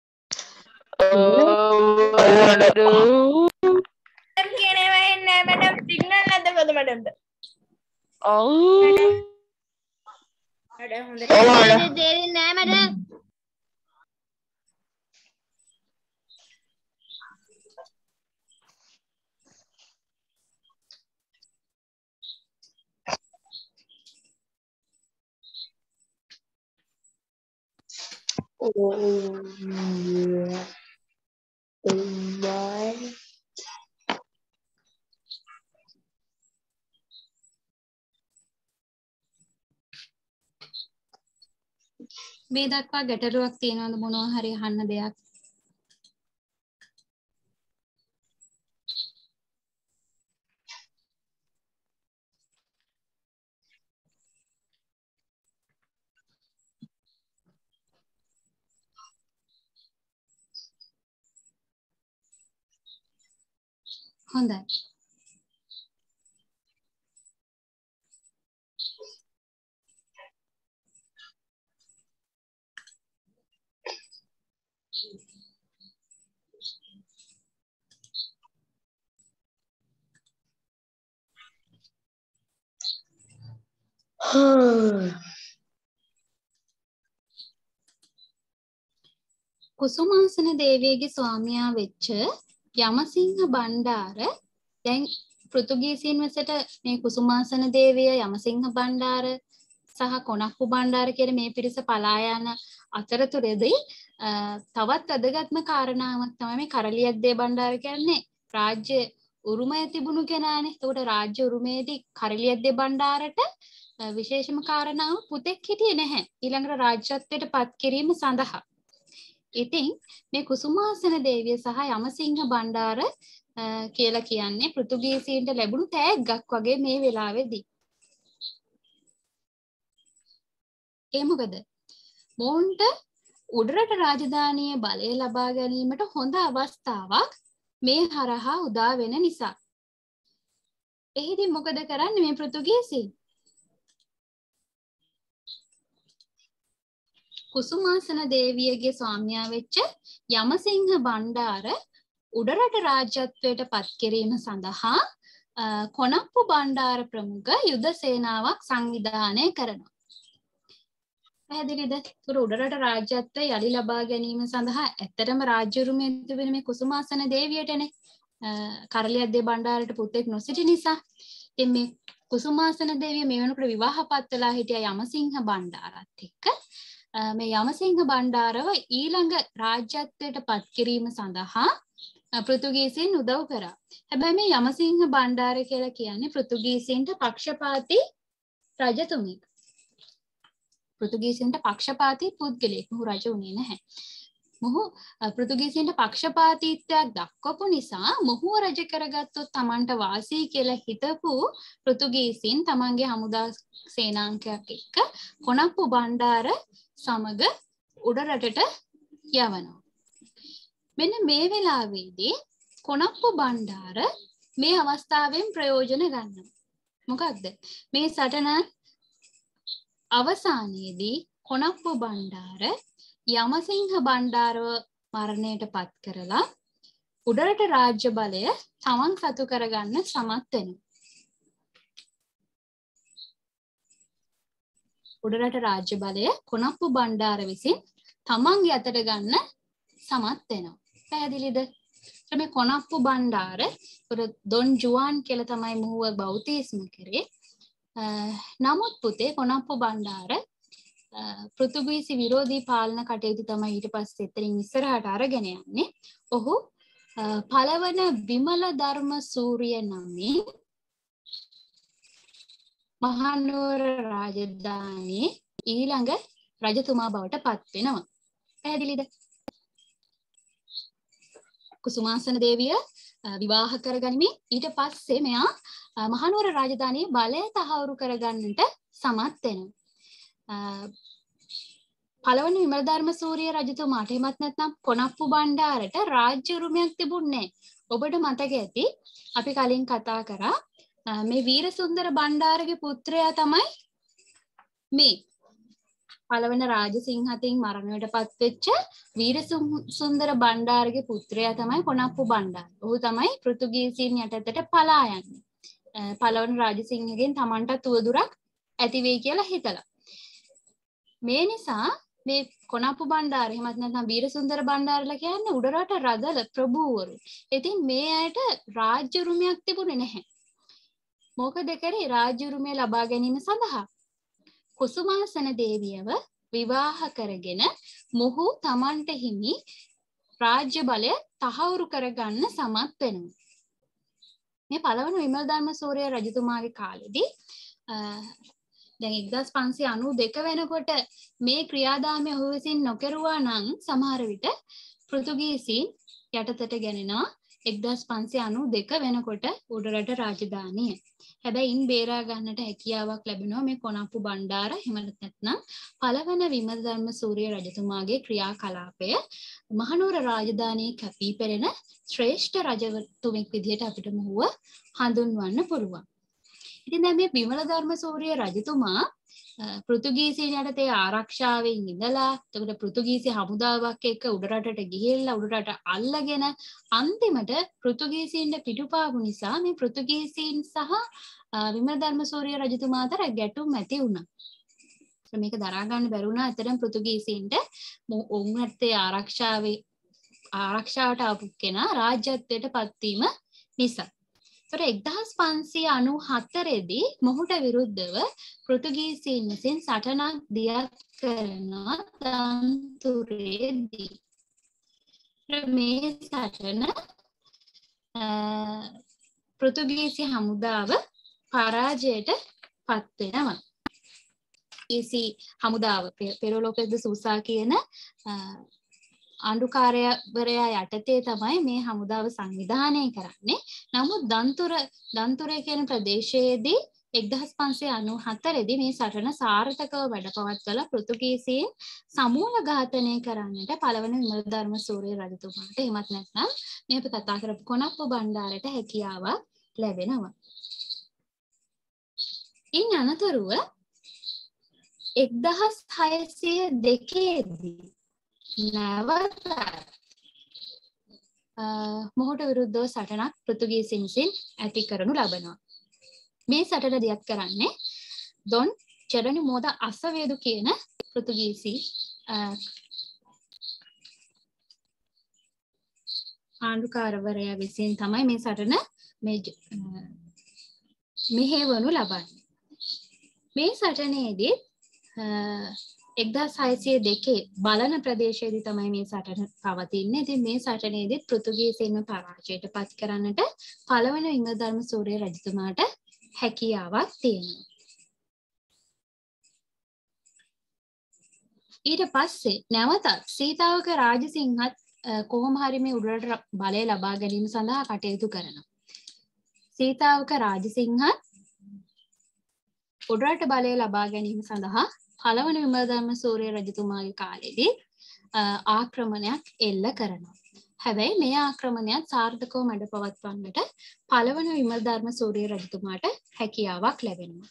කියනේ වෙන්නේ මැඩම් සිග්නල් නැද්ද කොහොමද මැඩම්ද? ඔව්. මැඩම් හොඳට දෙන්නේ නෑ මැඩම්. මේ දක්වා ගැටලුවක් තියෙනවද මොනවා හරි අහන්න දෙයක්? හොඳයි. කුසුමාසන දේවියගේ ස්වාමියා වෙච්ච යමසිංහ බණ්ඩාර දැන් පෘතුගීසීන් වෙසට මේ කුසුමාසන දේවිය යමසිංහ බණ්ඩාර සහ කොණප්පු බණ්ඩාර කියන මේ පිරිස පලා යන අතරතුරේදී තවත් වැදගත්ම කාරණාවක් තමයි මේ කරලියද්දේ බණ්ඩාර කියන්නේ රාජ්‍ය උරුමය තිබුණු කෙනානේ. ඒකට රාජ්‍ය උරුමයේදී කරලියද්දේ බණ්ඩාරට විශේෂම කාරණාව පුතෙක් හිටියේ නැහැ ඊළඟට රාජ්‍යත්වයට පත් කිරීම සඳහා. ඉතින් මේ කුසුමාසන දේවිය සහ යමසිංහ බණ්ඩාර කියලා කියන්නේ පෘතුගීසීන්ට ලැබුණු තෑග්ගක් වගේ මේ වෙලාවේදී. ඒ මොකද? මොවුන්ට උඩරට රාජධානියේ බලය ලබා ගැනීමට හොඳ අවස්ථාවක් මේ හරහා උදා වෙන නිසා. එහිදී මොකද කරන්නේ මේ පෘතුගීසීන්? කුසුමාසන දේවියගේ ස්වාමියා වෙච්ච යමසිංහ බණ්ඩාර උඩරට රාජ්‍යත්වයට පත් කිරීම සඳහා කොණප්පු බණ්ඩාර ප්‍රමුඛ යුද සේනාවක් සංවිධානය කරනවා. පැහැදිලිද? ඒතර උඩරට රාජ්‍යත්වය යලි ලබා ගැනීම සඳහා ඇත්තටම රාජ්‍ය උරුමය තිබෙන මේ කුසුමාසන දේවියටනේ. කරලියද්දේ බණ්ඩාරට පුතෙක් නොසිටි නිසා. ඉතින් මේ කුසුමාසන දේවිය මේ වෙනකොට විවාහපත් වෙලා හිටියා යමසිංහ බණ්ඩාරත් එක්ක. මේ යමසිංහ බණ්ඩාරව ඊළඟ රාජ්‍යත්වයට පත් කිරීම සඳහා පෘතුගීසීන් උදව් කරා. හැබැයි මේ යමසිංහ බණ්ඩාර කියලා කියන්නේ පෘතුගීසීන්ට පක්ෂපාතී රජතුමෙක්. පෘතුගීසීන්ට පක්ෂපාතී පුද්ගලයෙක්. මොහු රජ වුණේ නැහැ. මොහු පෘතුගීසීන්ට පක්ෂපාතීත්වයක් දක්වපු නිසා මොහුව රජ කරගත්තොත් Tamanට වාසී කියලා හිතපු පෘතුගීසීන් Tamanගේ හමුදා සේනාංකයක් එක්ක කොණප්පු බණ්ඩාර සමග උඩරටට යවනවා. මෙන්න මේ වෙලාවේදී කොණප්පු බණ්ඩාර මේ අවස්ථාවෙන් ප්‍රයෝජන ගන්නවා. මොකක්ද? මේ සටන අවසානයේදී කොණප්පු බණ්ඩාර යමසිංහ බණ්ඩාරව මරණයට පත් කරලා උඩරට රාජ්‍ය බලය තමන් සතු කරගන්න සමත් වෙනවා. උඩරට රාජ්‍ය බලය කොණප්පු බණ්ඩාර විසින් තමන්ගේ අතට ගන්න සමත් වෙනවා. පැහැදිලිද? මේ කොණප්පු බණ්ඩාර දොන් ජුවාන් කියලා තමයි මොහුව බෞතිස්ම කරේ. නමුත් පුතේ කොණප්පු බණ්ඩාර පෘතුගීසි විරෝධී පාලන කටයුතු තමයි ඊට පස්සේ එතනින් ඉස්සරහට අරගෙන යන්නේ. ඔහු පළවන විමල ධර්ම සූරිය නමින් මහනුවර රාජධානියේ ඊළඟ රජතුමා බවට පත් වෙනවා. පැහැදිලිද? කුසුමාසන දේවිය විවාහ කරගනිමින් ඊට පස්සේ මෙයා මහනුවර රාජධානියේ බලය තහවුරු කරගන්නට සමත් වෙනවා. පළවන විමල ධර්ම සූරිය රජතුමාට එමත් නැත්නම් කොණප්පු බණ්ඩාරට රාජ්‍ය උරුමයක් තිබුණේ නැහැ. ඔබට මතක ඇති අපි කලින් කතා කරා මේ වීරසුන්දර බණ්ඩාරගේ පුත්‍රයා තමයි මේ පළවන රාජසිංහතින් මරණයට පත් වෙච්ච වීරසුන්දර බණ්ඩාරගේ පුත්‍රයා තමයි කොණප්පු බණ්ඩාර. ඔහු තමයි පෘතුගීසීන් යටතට පලා යන්නේ. පළවන රාජසිංහගෙන් Tamanටත් උවදුරක් ඇති වෙයි කියලා හිතලා. මේ නිසා මේ කොණප්පු බණ්ඩාර එහෙමත් නැත්නම් වීරසුන්දර බණ්ඩාරලා කියන්නේ උඩරට රදල ප්‍රභූවරු. ඉතින් මේ අයට රාජ්‍ය උරුමයක් තිබුණේ නැහැ. මොකද කරේ රාජ්‍ය උරුමය ලබා ගැනීම සඳහා කුසුමාසන දේවියව විවාහ කරගෙන මොහු Tamanට හිමි රාජ්‍ය බලය තහවුරු කරගන්න සමත් වෙනවා. මේ පළවන විමල ධර්ම සූරිය රජතුමාගේ කාලෙදී දැන් 1592 වෙනකොට මේ ක්‍රියාදාමය ඔහු විසින් නොකරුවා නම් සමහර විට පෘතුගීසීන් යටතට ගැනෙනවා 1592 වෙනකොට උඩරට රාජධානිය. හැබැයි ඉන් බේරා ගන්නට හැකියාවක් ලැබෙනවා මේ කොණප්පු බණ්ඩාර එහෙම නැත්නම් පළවන විමල ධර්ම සූරිය රජතුමාගේ ක්‍රියාකලාපය මහනුවර රාජධානියේ කැපී පෙනෙන ශ්‍රේෂ්ඨ රජතුමෙක් විදිහට අපිට මොහුව හඳුන්වන්න පුළුවන්. ඉතින් දැන් මේ විමල ධර්ම සූරිය රජතුමා පෘතුගීසීන් යටතේ ආරක්ෂාවෙන් ඉඳලා එතකොට පෘතුගීසි හමුදාවක් එක්ක උඩරටට ගිහිල්ලා උඩරට අල්ලගෙන අන්තිමට පෘතුගීසීන්ට පිටුපාපු නිසා මේ පෘතුගීසීන් සහ විමල ධර්ම සූරිය රජතුමා අතර ගැටුම් ඇති වුණා. මේක දරා ගන්න බැරි වුණා. අතරම පෘතුගීසීන්ට ඔවුන්ට ආරක්ෂාවට ආපු කෙනා රාජ්‍යත්වයට පත්වීම නිසා. 1594 දී මොහුට විරුද්ධව පෘතුගීසීන් විසින් සටනක් දියත් කරන දන්තුරේදී මේ සටන පෘතුගීසි හමුදාව පරාජයට පත් වෙනවා. ඊසි හමුදාව පෙරලෝපෙද්ද සූසා කියන ආණ්ඩුකාරවරයා යටතේ තමයි මේ හමුදාව සංවිධානය කරන්නේ. නමුත් දන්තුර කියන ප්‍රදේශයේදී 1594 මේ සටන සාර්ථකව වැඩපවත්වලා පෘතුගීසීන් සමූල ඝාතනය කරන්නට පළවන විමලධර්ම සූරිය රජතුමාට එහෙමත් නැත්නම් මේ අපි කතා කරපු කොණප්පු බණ්ඩාරට හැකියාවක් ලැබෙනවා. ඉන් අනතුරුව 1602 දී නැවත මොහුට විරුද්ධව සටනක් පෘතුගීසීන් විසින් ඇති කරනු ලබනවා. මේ සටන දියත් කරන්නේ දොන් ජෙරොනිමෝ ද අසවේදු කියන පෘතුගීසී ආණ්ඩුකාරවරයා විසින් තමයි මේ සටන මෙහෙවනු ලබන්නේ. මේ සටනේදී 1602 බලන ප්‍රදේශයේදී තමයි මේ සටන පවතින්නේ. ඉතින් මේ සටනේදී පෘතුගීසීන්ව පරාජයට පත් කරන්නට පළවන විමලධර්ම සූරිය රජතුමාට හැකියාවක් තියෙනවා. ඊට පස්සේ නැවතත් සීතාවක රාජසිංහත් කොහොම හරි මේ උඩරට බලය ලබා ගැනීම සඳහා කටයුතු කරනවා. සීතාවක රාජසිංහත් උඩරට බලය ලබා ගැනීම සඳහා පළවන විමලධර්ම සූරිය රජතුමාගේ කාලෙදී ආක්‍රමණයක් එල්ල කරනවා. හැබැයි මේ ආක්‍රමණයත් සාර්ථකව මැඩ පවත්වන්නට පළවන විමලධර්ම සූරිය රජතුමාට හැකියාවක් ලැබෙනවා.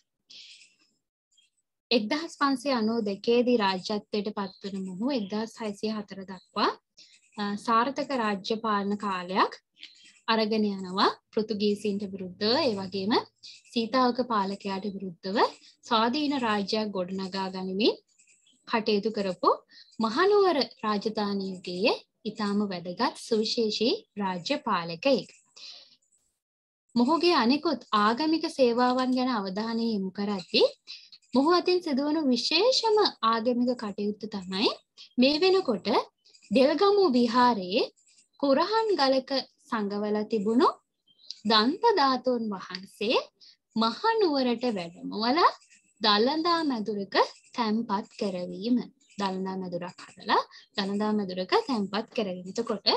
1592 දී රාජ්‍යත්වයට පත්වන මොහු 1604 දක්වා සාර්ථක රාජ්‍ය පාලන කාලයක් අරගෙන යනවා පෘතුගීසීන්ට විරුද්ධව. ඒ වගේම සීතාවක පාලකයාට විරුද්ධව ස්වාධීන රාජ්‍යයක් ගොඩනගා ගනිමින් කටයුතු කරපු මහනුවර රාජධානියගේ ඉතාම වැදගත් සුවිශේෂී රාජ්‍ය පාලකයෙක්. මොහුගේ අනෙකුත් ආගමික සේවාවන් ගැන අවධානය යොමු කරද්දී මොහු අතින් සිදුවන විශේෂම ආගමික කටයුත්ත තමයි මේ වෙනකොට දෙල්ගමු විහාරයේ කුරහන් ගලක සංගවලා තිබුණු දන්ත ධාතුන් වහන්සේ මහනුවරට වැඩමවලා දළදා මැදුරක තැන්පත් කරවීම. දළදා මැදුරක් හදලා දළදා මැදුරක තැන්පත් කරවීම. එතකොට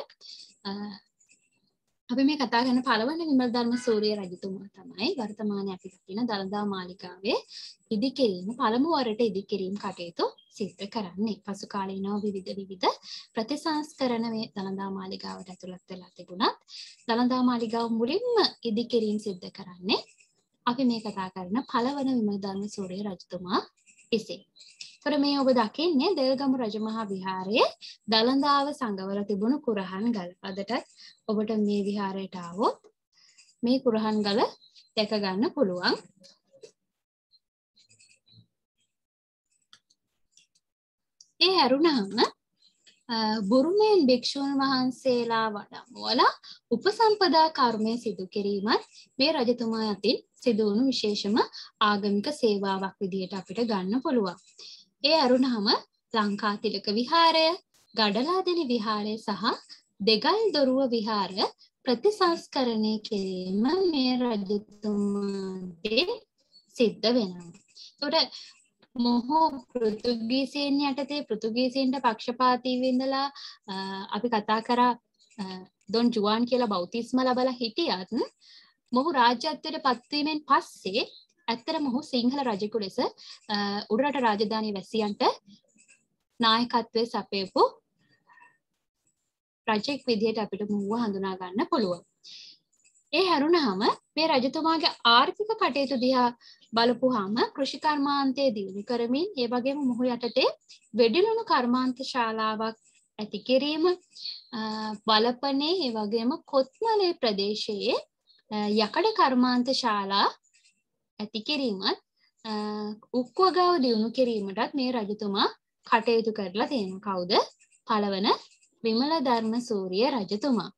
අපි මේ කතා කරන පළවන විමලධර්ම සූරිය රජතුමා තමයි වර්තමානයේ අපි දකින දළදා මාලිගාවේ ඉදිකිරීම පළමු වරට ඉදිකිරීම කටයුතු සිද්ධ කරන්නේ. පසු කාලීනව විවිධ ප්‍රතිසංස්කරණ මේ දළදා මාලිගාවට ඇතුළත් වෙලා තිබුණත් දළදා මාලිගාව මුලින්ම ඉදිකිරීම සිද්ධ කරන්නේ අපි මේ කතා කරන පළවන විමලධර්ම සූරිය රජතුමා විසින්. ඒතර මේ ඔබ දකින්නේ දෙල්ගමු රජමහා විහාරයේ දළදාව සංගවල තිබුණු කුරහන් ගල. අදටත් ඔබට මේ විහාරයට ආවොත් මේ කුරහන් ගල දැක ගන්න පුළුවන්. ඒ හැරුණාම බුරුමෙන් භික්ෂුන් වහන්සේලා වඩම්මවලා උපසම්පදා කර්මය සිදු කිරීමත් මේ රජතුමා අතින් සිදුවුණු විශේෂම ආගමික සේවාවක් විදිහට අපිට ගන්න පුළුවන්. ඒ අරුණාම ලංකාතිලක විහාරය, ගඩලාදෙණි විහාරය සහ දෙගල් දොරුව විහාර ප්‍රතිසංස්කරණය කිරීම මේ රජතුමාගේ සිද්ධ වෙනවා. ඒකට මොහු පෘතුගීසීන් යටතේ පෘතුගීසීන්ට පක්ෂපාතීව ඉඳලා අපි කතා කරා දොන් ජුවාන් කියලා බෞතිස්ම ලබලා හිටියත් මොහු රාජ්‍යත්වයට පත්වීමෙන් පස්සේ ඇත්තට මොහු සිංහල රජෙකු ලෙස උඩරට රාජධානී වැසියන්ට නායකත්වයේ සපයපු රජෙක් විදිහට අපිට මොහුව හඳුනා ගන්න පුළුවන්. ඒ හැරුණාම මේ රජතුමාගේ ආර්ථික කටයුතු දිහා බලපුවාම කෘෂි කර්මාන්තයේ දියුණු කරමින් ඒ වගේම මොහු යටතේ වෙඩිලුණු කර්මාන්ත ශාලාවක් ඇති කිරීම, බලපනේ ඒ වගේම කොත්මලේ ප්‍රදේශයේ යකඩ කර්මාන්ත ශාලා ඇති කිරීමත් උක්වගාව දියුණු කිරීමටත් මේ රජතුමා කටයුතු කරලා තියෙනවා. කවුද? පළවන විමලධර්ම සූරිය රජතුමා.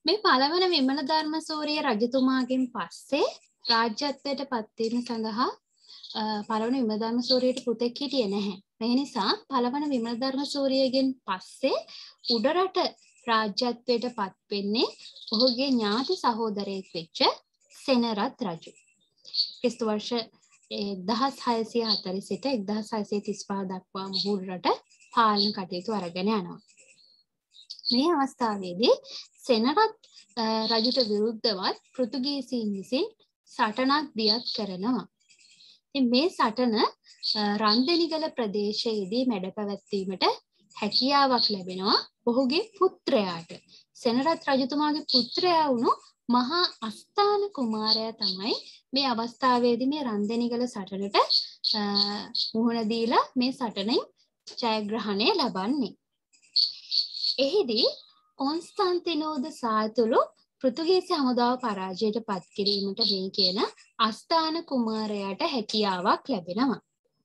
මේ පළවන විමල ධර්මසූරිය රජතුමාගෙන් පස්සේ රාජ්‍යත්වයට පත්වීම සඳහා පළවන විමල ධර්මසූරියට පුතෙක් හිටියේ නැහැ. මේ නිසා පළවන විමල ධර්මසූරියගෙන් පස්සේ උඩරට රාජ්‍යත්වයට පත් වෙන්නේ ඔහුගේ ඥාති සහෝදරයෙක් වෙච්ච සෙනරත් රජු. ක්‍රිස්තු වර්ෂ 1640 සිට 1635 දක්වා මුහුරට පාලන කටයුතු අරගෙන යනවා. මේ අවස්ථාවේදී සෙනරත් රජුට විරුද්ධවත් පෘතුගීසීන් විසින් සටනක් දියත් කරනවා. ඉතින් මේ සටන රන්දෙනිගල ප්‍රදේශයේදී මැඩ පැවැත්වීමට හැකියාවක් ලැබෙනවා ඔහුගේ පුත්‍රයාට. සෙනරත් රජතුමාගේ පුත්‍රයා වුණු මහා අස්ථාන කුමාරයා තමයි මේ අවස්ථාවේදී මේ රන්දෙනිගල සටනට මුහුණ දීලා මේ සටනෙන් ජයග්‍රහණය ලබන්නේ. එහිදී කොන්ස්ටන්තිනෝද සාතුළු පෘතුගීසි හමුදාව පරාජයට පත් කිරීමට මේ කියන අස්ථාන කුමාරයාට හැකියාවක් ලැබෙනවා.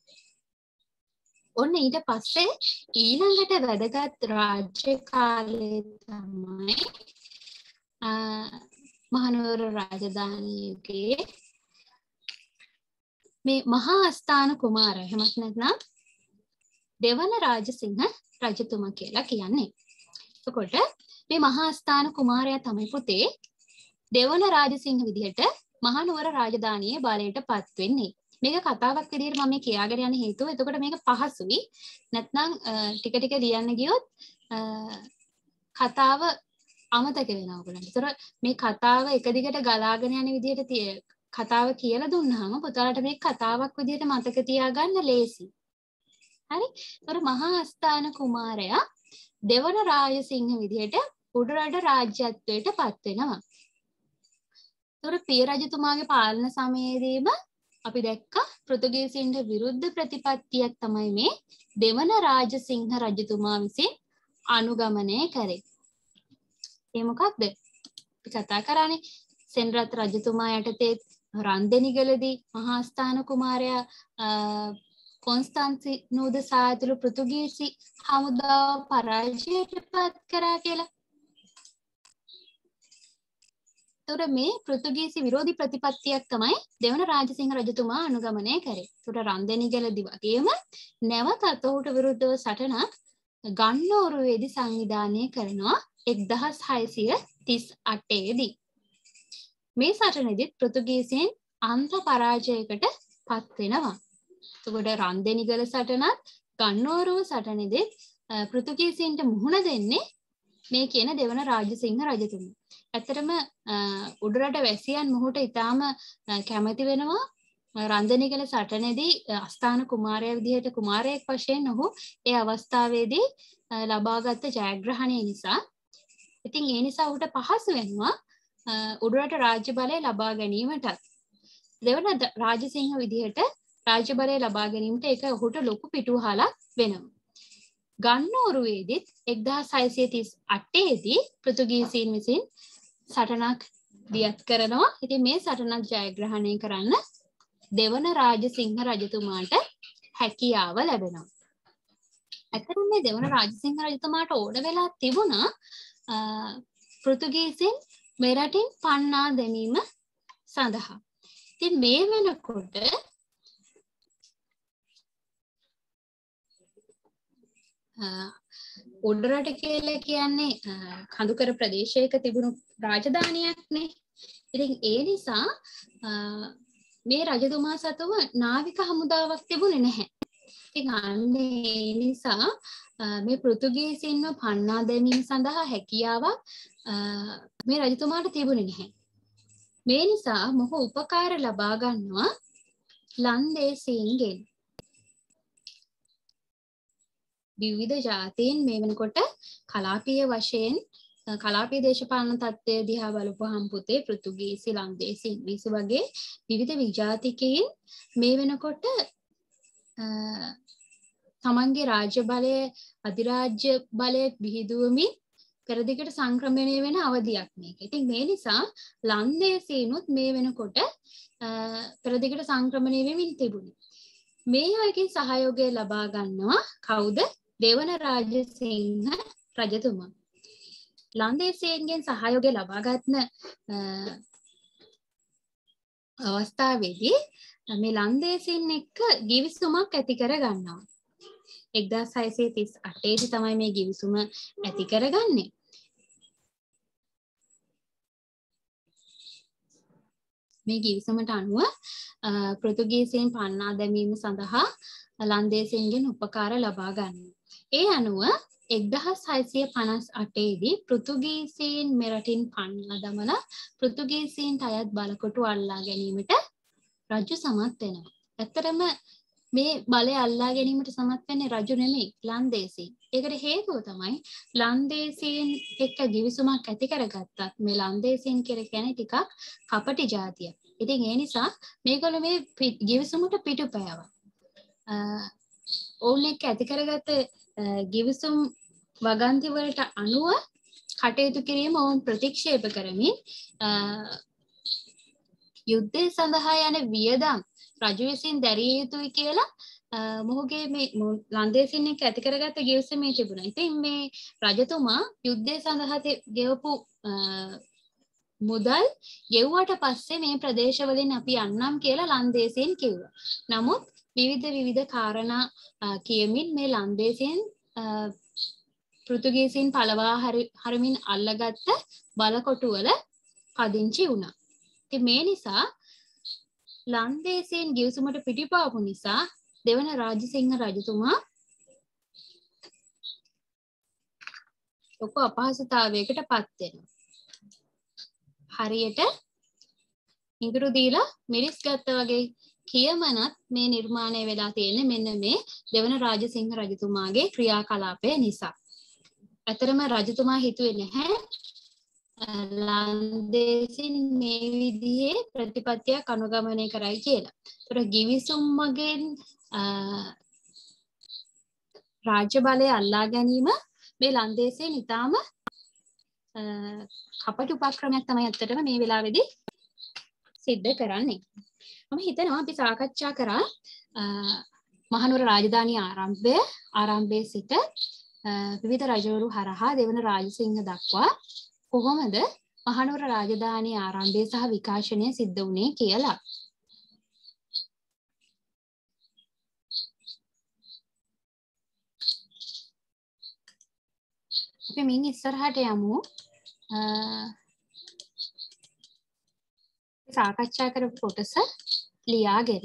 ඔන්න ඊට පස්සේ ඊළඟට වැදගත් රාජ්‍ය කාලයේ තමයි මහනුවර රාජධානී යුගයේ මේ මහා අස්ථාන කුමාරයා එහෙමත් නැත්නම් දෙවන රාජසිංහ රජතුමා කියලා කියන්නේ. එතකොට මේ මහා අස්ථාන කුමාරයා තමයි පුතේ දෙවන රාජසිංහ විදිහට මහනුවර රාජධානියේ බලයට පත් වෙන්නේ. මේක කතාවක් විදිහට මම මේ කියාගෙන යන හේතුව එතකොට මේක පහසුයි. නැත්නම් ටික ටික ලියන්න ගියොත් කතාව අමතක වෙනවා ඔයගොල්ලන්ට. ඒතර මේ කතාව එක දිගට ගලාගෙන යන විදිහට කතාව කියලා දුන්නාම පුතාලට මේ කතාවක් විදිහට මතක තියාගන්න ලේසි. හරි? ඒතර මහා අස්ථාන කුමාරයා දෙවන රාජසිංහ විදිහට උඩරට රාජ්‍යත්වයට පත් වෙනවා. ඒතර පිය රජතුමාගේ පාලන සමයේදීම අපි දැක්කා පෘතුගීසීන්ට විරුද්ධ ප්‍රතිපත්තියක් තමයි මේ දෙවන රාජසිංහ රජතුමා විසින් අනුගමනය කරේ. ඒ මොකක්ද? අපි කතා කරානේ සෙනරත් රජතුමා යටතේ රන්දෙනිගලදී මහා අස්ථාන කුමාරයා කොන්ස්ටන්තිනෝද සාතුළු පෘතුගීසි හමුදාව පරාජයට පත් කරා කියලා. ඒතර මේ පෘතුගීසි විරෝධී ප්‍රතිපත්තියක් තමයි දෙවන රාජසිංහ රජතුමා අනුගමනය කරේ. ඒතර රන්දෙනිගලදී වගේම නැවතත් ඔහුට විරුද්ධව සටනක් ගන්නෝරුවේදී සංවිධානය කරනවා 1638 දී. මේ සටනේදී පෘතුගීසීන් අන්ත පරාජයකට පත් වෙනවා. එතකොට රන්දෙනිගල සටනත් ගන්නෝරුව සටනේදී පෘතුගීසීන්ට මුහුණ දෙන්නේ මේ කියන දෙවන රාජසිංහ රජතුමා. ඇත්තටම උඩරට වැසියන් මොහුට ඉතාම කැමති වෙනවා රන්දෙනිගල සටනේදී අස්ථාන කුමාරයා විදිහට කුමාරයෙක් වශයෙන් ඔහු ඒ අවස්ථාවේදී ලබාගත් ජයග්‍රහණය නිසා. ඉතින් ඒ නිසා ඔහුට පහසු වෙනවා උඩරට රාජ්‍ය බලය ලබා ගැනීමට. දෙවන රාජසිංහ විදිහට රාජ්‍ය බලය ලබා ගැනීමට ඒක ඔහුට ලොකු පිටුවහලක් වෙනවා. ගන්නෝරුවේදීත් 1638 දී පෘතුගීසීන් විසින් සටනක් දියත් කරනවා. ඉතින් මේ සටනක් ජයග්‍රහණය කරන්න දෙවන රාජසිංහ රජතුමාට හැකියාව ලැබෙනවා. ඇත්තටම මේ දෙවන රාජසිංහ රජතුමාට ඕන වෙලා තිබුණා පෘතුගීසීන් මෙරටින් පන්නා දැමීම සඳහා. ඉතින් මේ වෙනකොට උඩරට කියලා කියන්නේ කඳුකර ප්‍රදේශයක තිබුණු රාජධානියක්නේ. ඉතින් ඒ නිසා මේ රජතුමා සතුව නාවික හමුදාවක් තිබුණේ නැහැ. ඉතින් ඒ නිසා මේ පෘතුගීසීන්ව පන්නා දැමීම සඳහා හැකියාවක් මේ රජතුමාට තිබුණේ නැහැ. මේ නිසා මොහු උපකාර ලබා ගන්නවා ලන්දේසීන්ගෙන්. විවිධ ජාතීන් මේ වෙනකොට කලාපීය වශයෙන් කලාපීය දේශපාලන තත්ත්වය දිහා බලපුවහම පුතේ පෘතුගීසි ලන්දේසි ඉංග්‍රීසි වගේ විවිධ විජාතිකයින් මේ වෙනකොට තමන්ගේ රාජ්‍ය බලය අධිරාජ්‍ය බලය විහිදුවමින් පෙරදිගට සංක්‍රමණය වෙන අවධියක් මේක. ඉතින් මේ නිසා ලන්දේසීනුත් මේ වෙනකොට පෙරදිගට සංක්‍රමණය වෙමින් තිබුණේ. මේ අයකින් සහයෝගය ලබා ගන්නවා කවුද? දෙවන රාජසිංහ රජතුමා. ලන්දේසියන්ගෙන් සහයෝගය ලබා ගන්න අවස්ථාවේදී මේ ලන්දේසින් එක්ක ගිවිසුමක් ඇති කර ගන්නවා. 1638 දී තමයි මේ ගිවිසුම ඇති කරගන්නේ. මේ ගිවිසුමට අනුව පෘතුගීසීන් පන්නා දැමීම සඳහා ලන්දේසින්ගෙන් උපකාර ලබා ගන්නවා. ඒ අනුව 1658 දී පෘතුගීසීන් මෙරටින් පන්නා දමලා පෘතුගීසීන්ට අයත් බලකොටු අල්ලා ගැනීමට රජු සමත් වෙනවා. ඇත්තටම මේ බලය අල්ලා ගැනීමට සමත් වෙන්නේ රජු නෙමෙයි ලන්දේසීන්. ඒකට හේතුව තමයි ලන්දේසීන් එක්ක ගිවිසුමක් ඇති කරගත්තත් මේ ලන්දේසීන් කියලා කියන්නේ ටිකක් කපටි ජාතියක්. ඉතින් ඒ නිසා මේගොල්ලෝ මේ ගිවිසුමට පිටුපෑවා. ඔවුන් එක්ක ඇති කරගත්ත ගිවිසුම් වගන්ති වලට අනුව කටයුතු කිරීම ඔවුන් ප්‍රතික්ෂේප කරමින් යුද්ධය සඳහා යන වියදම් රජු විසින් දැරිය යුතුයි කියලා මොහුගේ මේ ලන්දේසින් එක්ක ඇති කරගත්ත ගිවිසුමේ තිබුණා. ඉතින් මේ රජතුමා යුද්ධය සඳහා ගෙවපු මුදල් ගෙව්වට පස්සේ මේ ප්‍රදේශවලින් අපි යන්නම් කියලා ලන්දේසින් කිව්වා. නමුත් විවිධ කාරණා කියමින් මේ ලන්දේසින් පෘතුගීසින් පළවා හරමින් අල්ලගත්ත බලකොටු වල පදිංචි වුණා. ඉතින් මේ නිසා ලන්දේසින් ගිවිසුමට පිටිපාපු නිසා දෙවන රාජසිංහ රජතුමා ලොකු අපහසුතාවයකට පත් වෙනවා. හරියට ඉඟුරු දීලා මිරිස් ගත්තා වගේ කියමනත් මේ නිර්මාණය වෙලා තියෙන්නේ මෙන්න මේ දෙවන රාජසිංහ රජතුමාගේ ක්‍රියාකලාපය නිසා. ඇතරම රජතුමා හිතුවේ නැහැ ලන්දේසින් මේ විදිහේ ප්‍රතිපත්තියක් අනුගමනය කරයි කියලා. ඒතර ගිවිසුම් මගෙන් රාජ්‍ය බලය අල්ලා ගැනීම මේ ලන්දේසින් ඉතාම කපටි උපක්‍රමයක් තමයි ඇත්තටම මේ වෙලාවේදී සිද්ධ කරන්නේ. මම හිතනවා අපි සාකච්ඡා කරා මහනුවර රාජධානී ආරම්භයේ සිට විවිධ රජවරු හරහා දෙවන රාජසිංහ දක්වා කොහොමද මහනුවර රාජධානී ආරම්භය සහ විකාශනය සිද්ධ වුණේ කියලා. අපි මින් ඉස්සරහට යමු. සාකච්ඡා කරපු කොටස ලියාගෙන.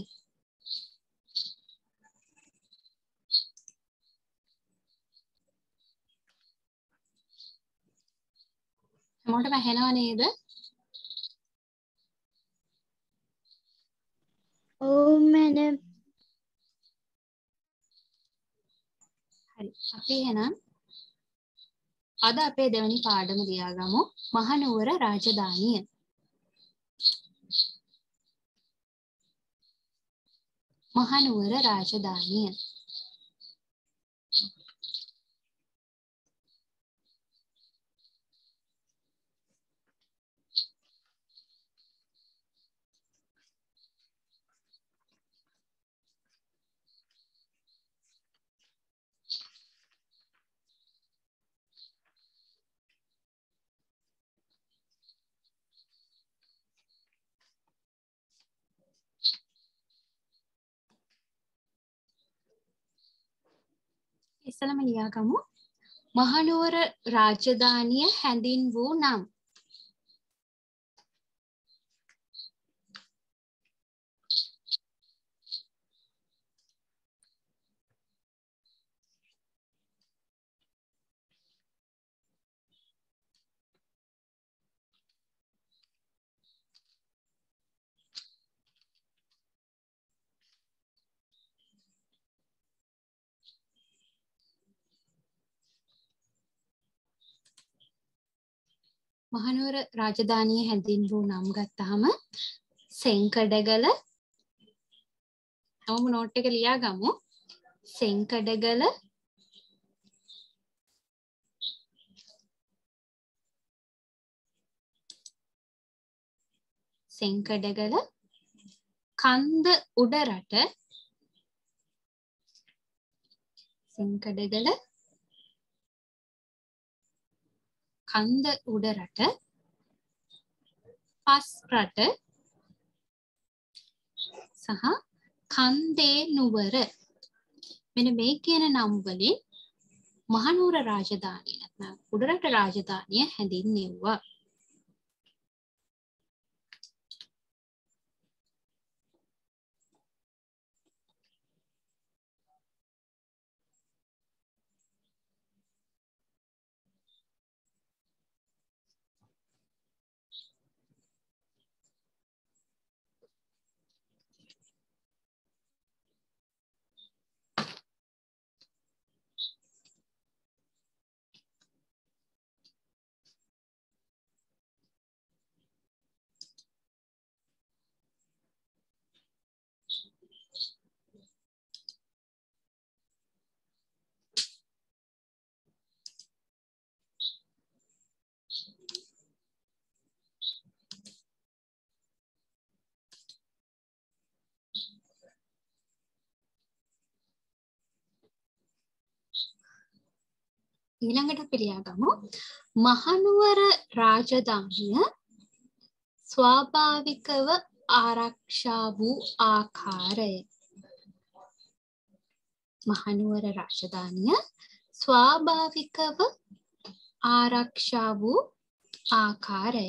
හැමෝටම ඇහෙනව නේද? ඔව් මැඩම්. හරි. අපි එහෙනම් අද අපේ දෙවැනි පාඩම ලියාගමු. මහනුවර රාජධානිය. මහනුවර රාජධානිය. ඉස්සලම ලියාගමු. මහනුවර රාජධානිය හැඳින් වූ නම්. මහනුවර රාජධානිය හැඳින් වූ නම් ගත්තාම සෙන්කඩගල හැමෝම නෝට් එක ලියාගමු. සෙන්කඩගල කන්ද උඩරට කන්ද උඩ රට පස් රට සහ කන්දේ නුවර මෙන්න මේ කියන නම් වලින් මහනුවර රාජධානිය නැත්නම් උඩරට රාජධානිය හැඳින්වෙව්වා. ඊළඟට අපි ලියාගමු මහනුවර රාජධානිය ස්වාභාවිකව ආරක්ෂා වූ ආකාරය. මහනුවර රාජධානිය ස්වාභාවිකව ආරක්ෂා වූ ආකාරය.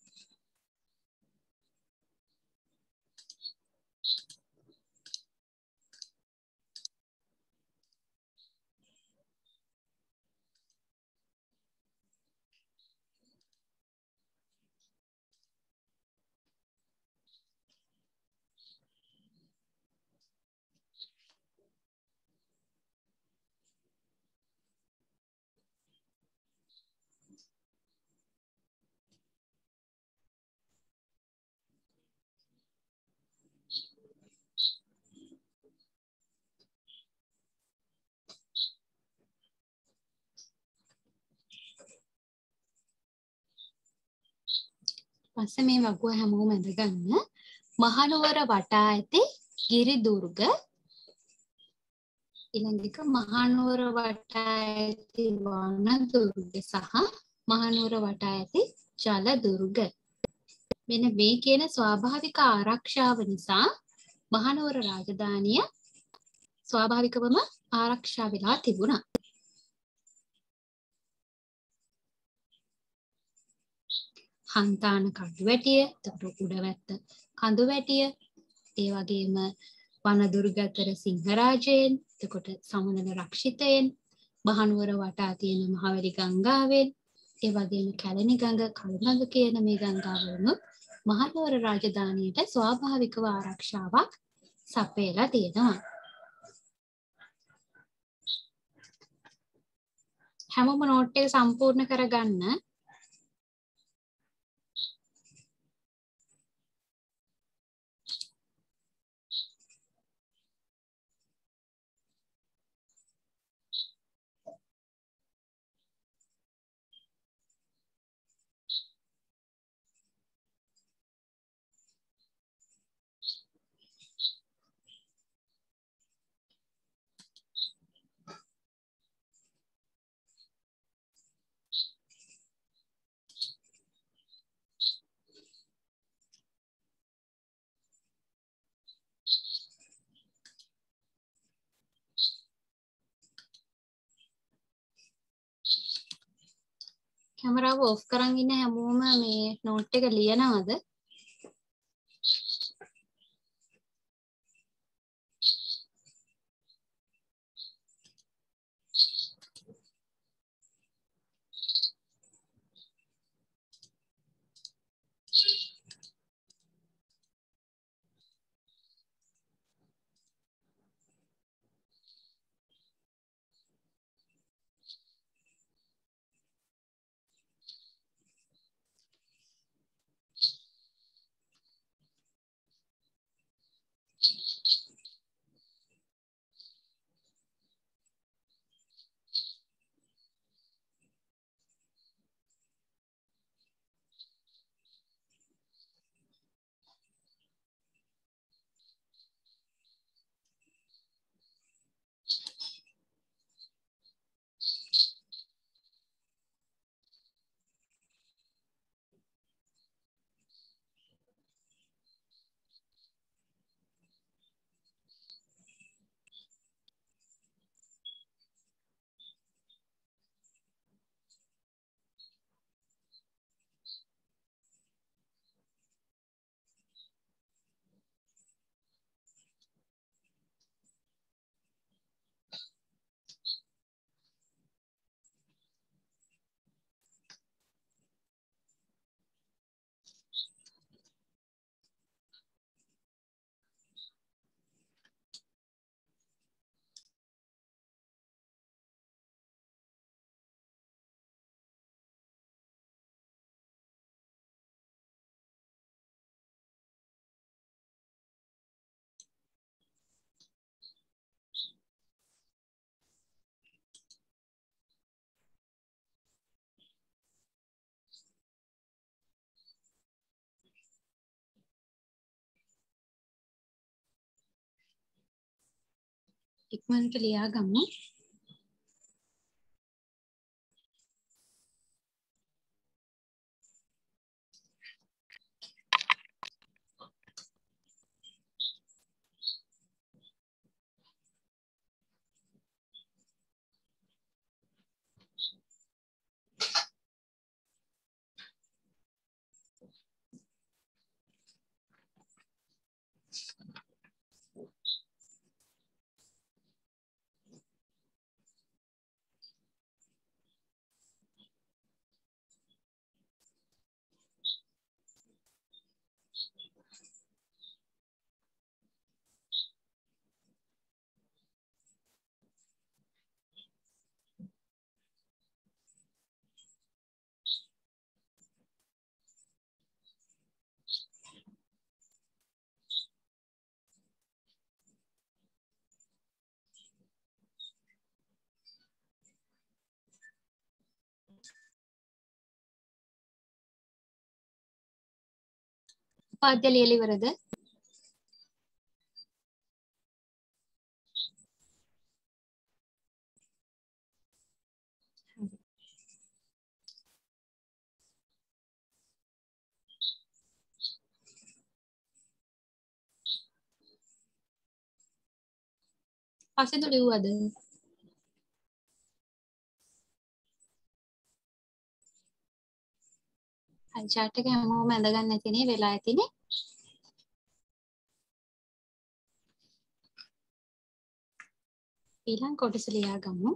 පස්සේ මේ වගුව හැමෝම ඇඳගන්න. මහනුවර වටා ඇති ගිරි දුර්ග ඊළඟට මහනුවර වටා ඇති වන දුර්ග සහ මහනුවර වටා ඇති ජල දුර්ග. මෙන්න මේ කියන ස්වාභාවික ආරක්ෂාව නිසා මහනුවර රාජධානිය ස්වාභාවිකවම ආරක්ෂා වෙලා තිබුණා. හන්තාන කඩුවැටිය, එතකොට උඩවැත්ත කඳුවැටිය, ඒ වගේම වනදුර්ගතර සිංහරාජයෙන්, එතකොට සමනල රක්ෂිතයෙන්, මහනුවර වටා තියෙන මහවැලි ගංගාවෙන්, ඒ වගේම කැලණි ගඟ, කළුගඟ කියන මේ ගංගාවලුත් මහනුවර රාජධානියට ස්වාභාවිකව ආරක්ෂාවක් සපයලා තියෙනවා. හැමෝම නෝට් එක සම්පූර්ණ කරගන්න. කැමරාව ඔෆ් කරන් ඉන්න හැමෝම මේ නෝට් එක ලියනවද? ඉක්මනට ලියා ගමු. උපාධ්‍ය ලියලා ඉවරද? පස්සේ ලියුවද? හරි chat එක හැමෝම ඇඳ ගන්න ඇතිනේ වෙලා ඇතිනේ. ඊළඟ කොටස ලියා ගමු.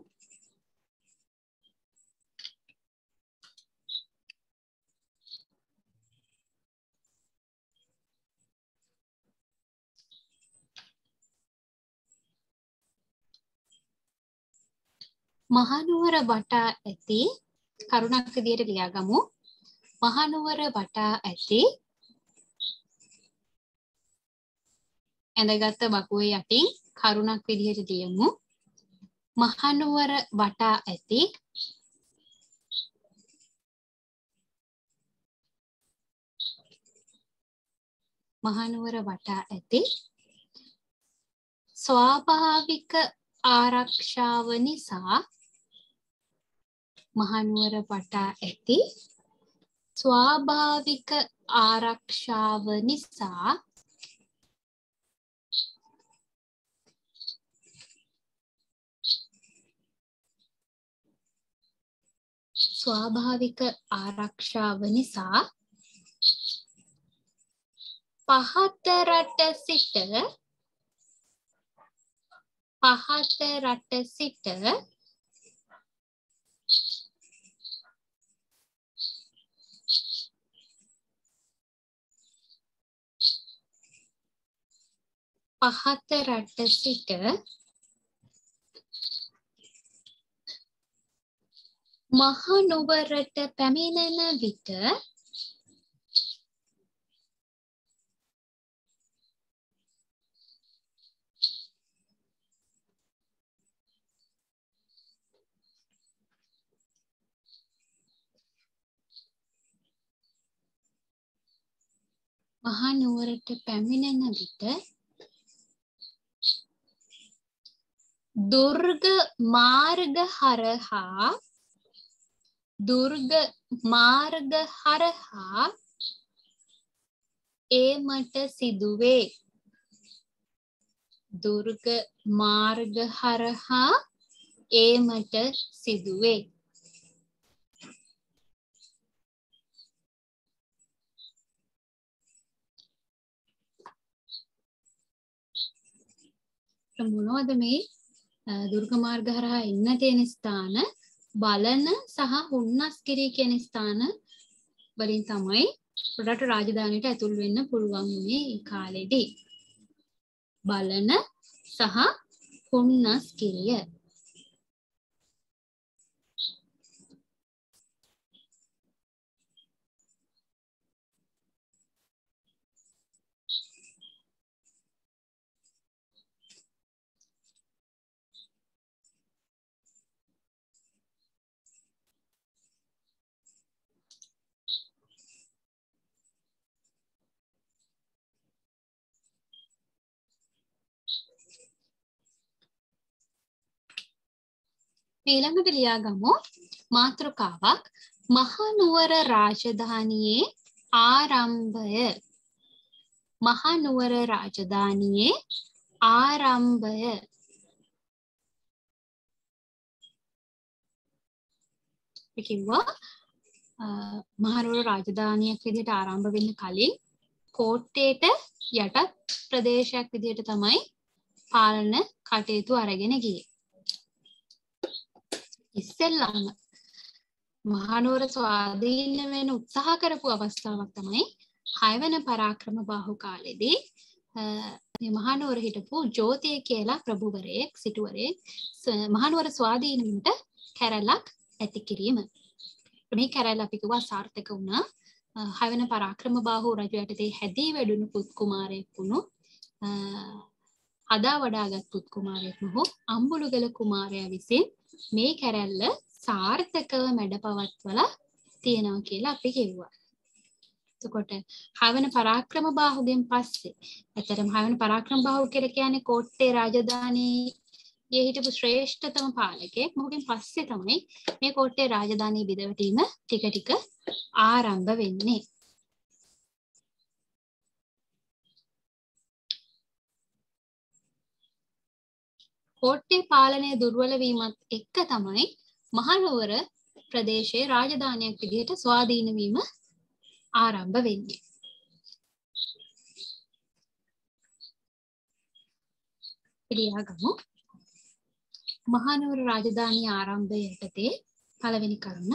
මහනුවර වටා ඇති කරුණක් විදියට ලියා ගමු. මහනුවර වටා ඇති ඇඳගත් බකුවේ යටින් කරුණක් විදියට ලියමු. මහනුවර වටා ඇති මහනුවර වටා ඇති ස්වාභාවික ආරක්ෂාව නිසා මහනුවර වටා ඇති ස්වාභාවික ආරක්ෂාව නිසා ස්වාභාවික ආරක්ෂාව නිසා පහත රට සිට මහනුවරට පැමිණෙන විට දුර්ග මාර්ග හරහා ඒමට සිදුවේ. දුර්ග මාර්ග හරහා ඒමට සිදුවේ. මොනවද මේ දුර්ග මාර්ග හරහා එන්න තියෙන ස්ථාන? බලන සහ හුන්නස්ගිරි කියන ස්ථාන වලින් තමයි රට රාජධානියට ඇතුල් වෙන්න පුළුවන් වුණේ ඒ කාලෙදී. බලන සහ හුන්නස්ගිරිය. ඊළඟට ලියා ගමු මාතෘකාවක් මහනුවර රාජධානියේ ආරම්භය. මහනුවර රාජධානියේ ආරම්භය. කිව්වා මහනුවර රාජධානියක් විදිහට ආරම්භ වෙන්න කලින් කෝට්ටේට යටත් ප්‍රදේශයක් විදිහට තමයි පාලන කටයුතු අරගෙන ගියේ. ඉස්සෙල්ලාම මහනුවර ස්වාධීන වෙන උත්සාහ කරපු අවස්ථාවක් තමයි 6 වෙනි පරාක්‍රම බාහු කාලෙදී මේ මහනුවර හිටපු ජෝතිය කියලා ප්‍රභූවරයෙක් සිටුවරයෙක් මහනුවර ස්වාධීන වීමට කැරැල්ලක් ඇති කිරීම. මේ කැරැල්ල අපි කිව්වා සාර්ථක වුණා. 6 වෙනි පරාක්‍රම බාහු රජු යටතේ හැදී වැඩුණු පුත් කුමාරයෙක් වුණු අදා වඩාගත් පුත් කුමාරයෙක් වූ අම්බුලුගල කුමාරයා විසින් මේ කැරැල්ල සාර්ථකව මැඩපවත්වලා තියෙනවා කියලා අපි කිව්වා. එතකොට 6 වෙනි පරාක්‍රම බාහුගෙන් පස්සේ ඇත්තටම 6 වෙනි පරාක්‍රම බාහු කියලා කියන්නේ කෝට්ටේ රාජධානියේ හිටපු ශ්‍රේෂ්ඨතම පාලකයෙක්. මොහුගෙන් පස්සේ තමයි මේ කෝට්ටේ රාජධානිය බිඳවැටීම ටික ටික ආරම්භ වෙන්නේ. කෝට්ටේ පාලනය දුර්වල වීමත් එක්ක තමයි මහනුවර ප්‍රදේශයේ රාජධානියක් විදිහට ස්වාධීන වීම ආරම්භ වෙන්නේ. පිළිගමු. මහනුවර රාජධානිය ආරම්භය යටතේ පළවෙනි කරුණ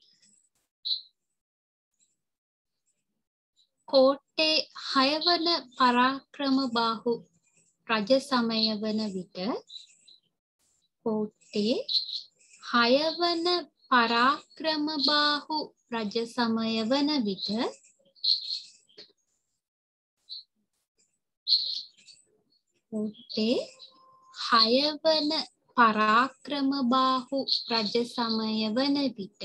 කෝට්ටේ 6 වන පරාක්‍රම බාහු රජ සමය වන විට කෝට්ටේ 6 වන පරාක්‍රම බාහු රජ සමය වන විට කෝට්ටේ 6 වන පරාක්‍රම බාහු රජ සමය වන විට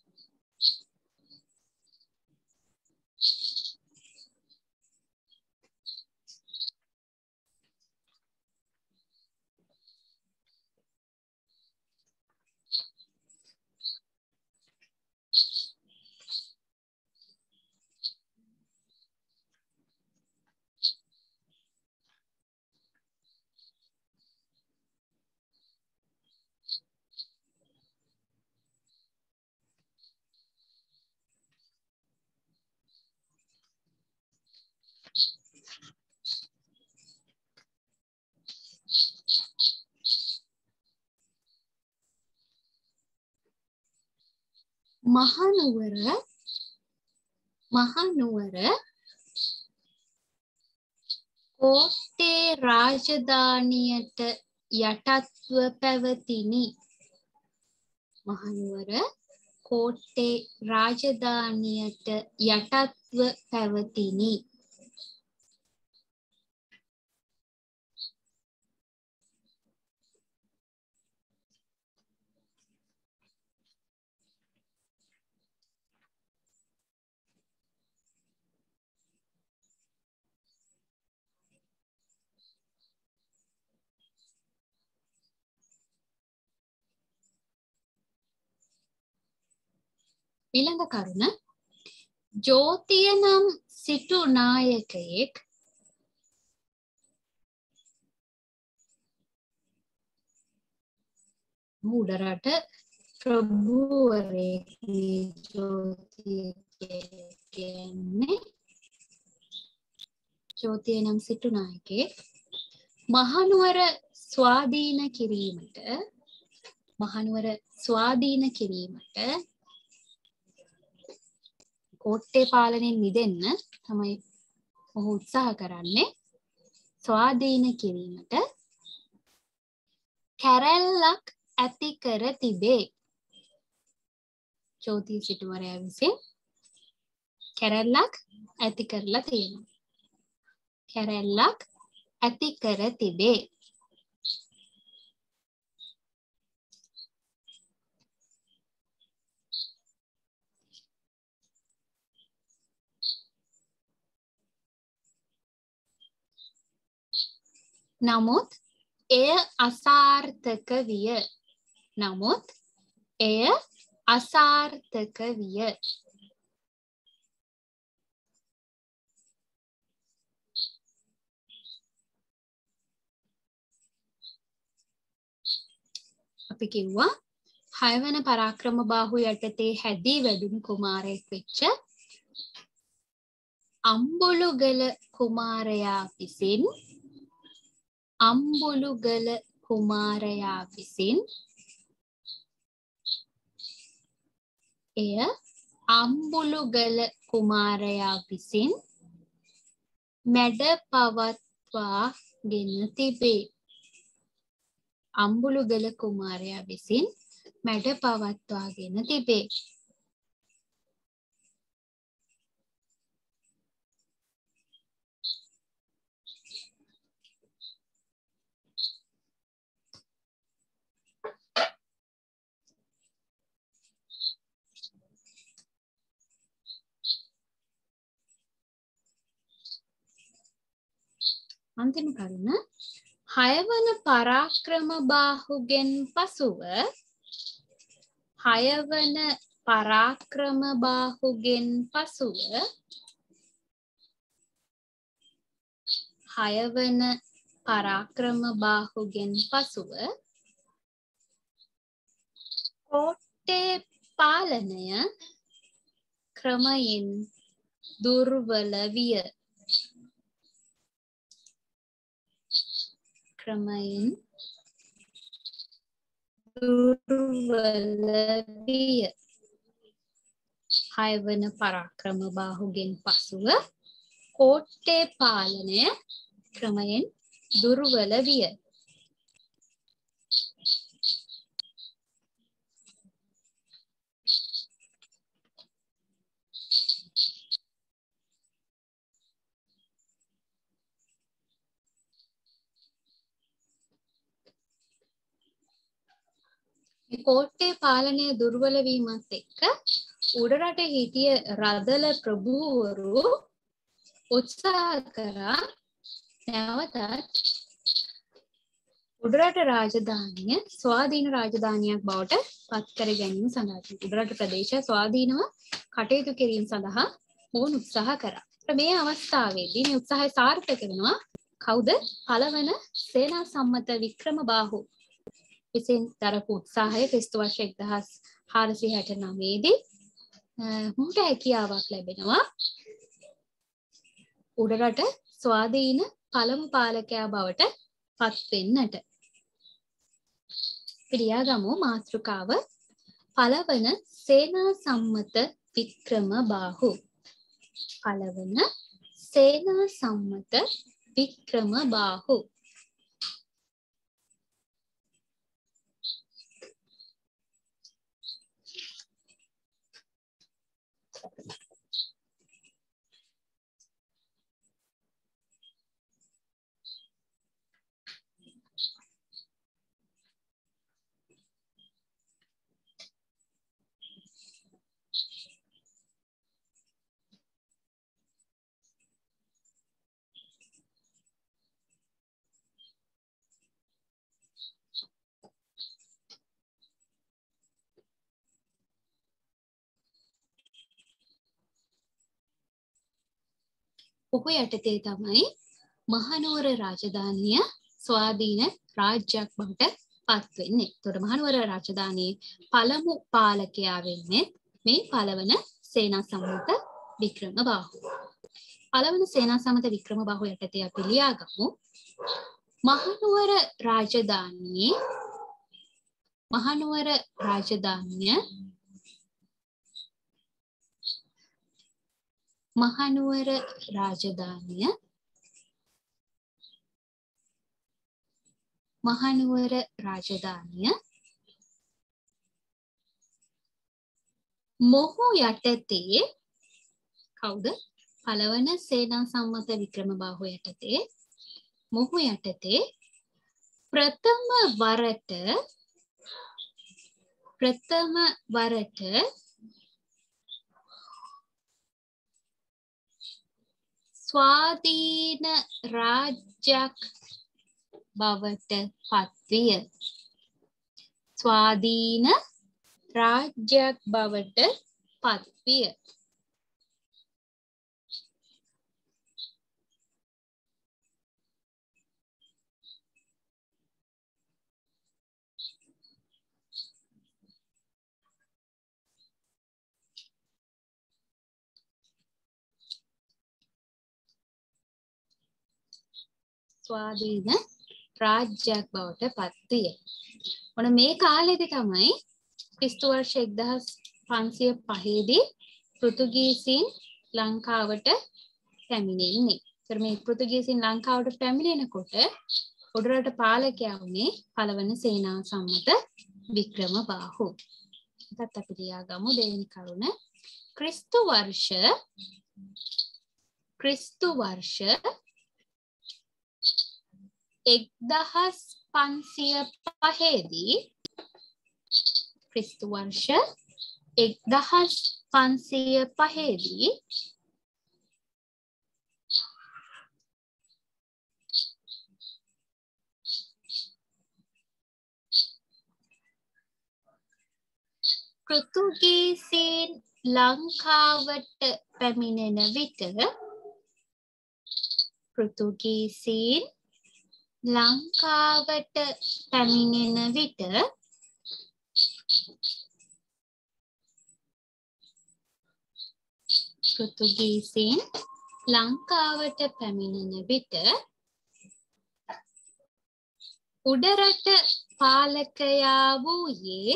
මහනුවර කෝට්ටේ රාජධානියට යටත්ව පැවතිනි. මහනුවර කෝට්ටේ රාජධානියට යටත්ව පැවතිනි. ඊළඟ කරුණ ජෝතිය නම් සිටු නායකයෙක් උඩරට ප්‍රභූවරයෙක් ජෝතිය කියන්නේ ජෝතිය නම් සිටු නායකයෙක් මහනුවර ස්වාධීන කිරීමට කෝට්ටේ පාලනයෙන් මිදෙන්න තමයි ඔහු උත්සාහ කරන්නේ. ස්වාධීන කිරීමට කැරැල්ලක් ඇති කර තිබේ. ජෝතිය සිටුවරයා විසින් කැරැල්ලක් ඇති කරලා තියෙනවා. කැරැල්ලක් ඇති කර තිබේ. නමුත් එය අසාර්ථක විය. නමුත් එය අසාර්ථක විය. අපි කිව්වා 6 වන පරාක්‍රමබාහු යටතේ හැදී වැඩුණු කුමාරයෙක් වෙච්ච අම්බුලුගල කුමාරයා විසින් එය අම්බුලුගල කුමාරයා විසින් මැඩ පවත්වාගෙන තිබේ. අම්බුලුගල කුමාරයා විසින් මැඩ පවත්වාගෙන තිබේ. අන්තිම කරුණ 6 වන පරාක්‍රමබාහුගෙන් පසුව 6 වන පරාක්‍රමබාහුගෙන් පසුව 6 වන පරාක්‍රමබාහුගෙන් පසුව කෝට්ටේ පාලනය ක්‍රමයෙන් දුර්වල විය. ක්‍රමයෙන් දුර්වල විය. 6 වන පරාක්‍රමබාහුගෙන් පසුව කෝට්ටේ පාලනය ක්‍රමයෙන් දුර්වල විය. කෝට්ටේ පාලනය දුර්වල වීමත් එක්ක උඩරට හිටිය රදල ප්‍රභූවරු උත්සාහ කරා නැවතත් උඩරට රාජධානිය ස්වාධීන රාජධානියක් බවට පත් කර ගැනීම සඳහා උඩරට ප්‍රදේශය ස්වාධීනව කටයුතු කිරීම සඳහා මොවුන් උත්සාහ කරා. මේ අවස්ථාවේදී මේ උත්සාහය සාර්ථක වෙනවා. කවුද? පළවන සේනා සම්මත වික්‍රමබාහු විසින් දරපු උත්සාහය ක්‍රිස්තු වර්ෂ 1469 දී මොහුට හැකියාවක් ලැබෙනවා උඩරට ස්වාධීන පළමු පාලකයා බවට පත් වෙන්නට. පිළියාගමු මාතෘකාව පළවන සේනා සම්මත වික්‍රමබාහු. පළවන සේනා සම්මත වික්‍රමබාහු. ඔහු යටතේ තමයි මහනුවර රාජධානිය ස්වාධීන රාජ්‍යයක් බවට පත් වෙන්නේ. එතකොට මහනුවර රාජධානියේ පළමු පාලකයා වෙන්නේ මේ පළවන සේනා සම්මත වික්‍රමබාහු. පළවන සේනා සම්මත වික්‍රමබාහු යටතේ අපි ලියාගමු මහනුවර රාජධානිය මොහු යටතේ කවුද? පළවන සේනා සම්මත වික්‍රමබාහු යටතේ මොහු යටතේ ප්‍රථම වරට ස්වාධීන රාජ්‍යයක් බවට පත්විය. ස්වාධීන රාජ්‍යයක් බවට පත්විය. ස්වාධීන රාජ්‍යයක් බවට පත්විය. මොන මේ කාලෙදි තමයි ක්‍රිස්තු වර්ෂ 1505 දී පෘතුගීසීන් ලංකාවට පැමිණෙන්නේ. ඒතර මේ පෘතුගීසීන් ලංකාවට පැමිණෙනකොට උඩරට පාලකයා වුණේ පළවන සේනා සම්මත වික්‍රමබාහු. ඒකත් අපි ලියාගමු දෙවෙනි කරුණ. ක්‍රිස්තු වර්ෂ 1505 දී ක්‍රිස්තු වර්ෂ 1505 දී පෘතුගීසීන් ලංකාවට පැමිණෙන විට පෘතුගීසීන් ලංකාවට පැමිණෙන විට පෘතුගීසීන් ලංකාවට පැමිණෙන විට උඩරට පාලකයා වූයේ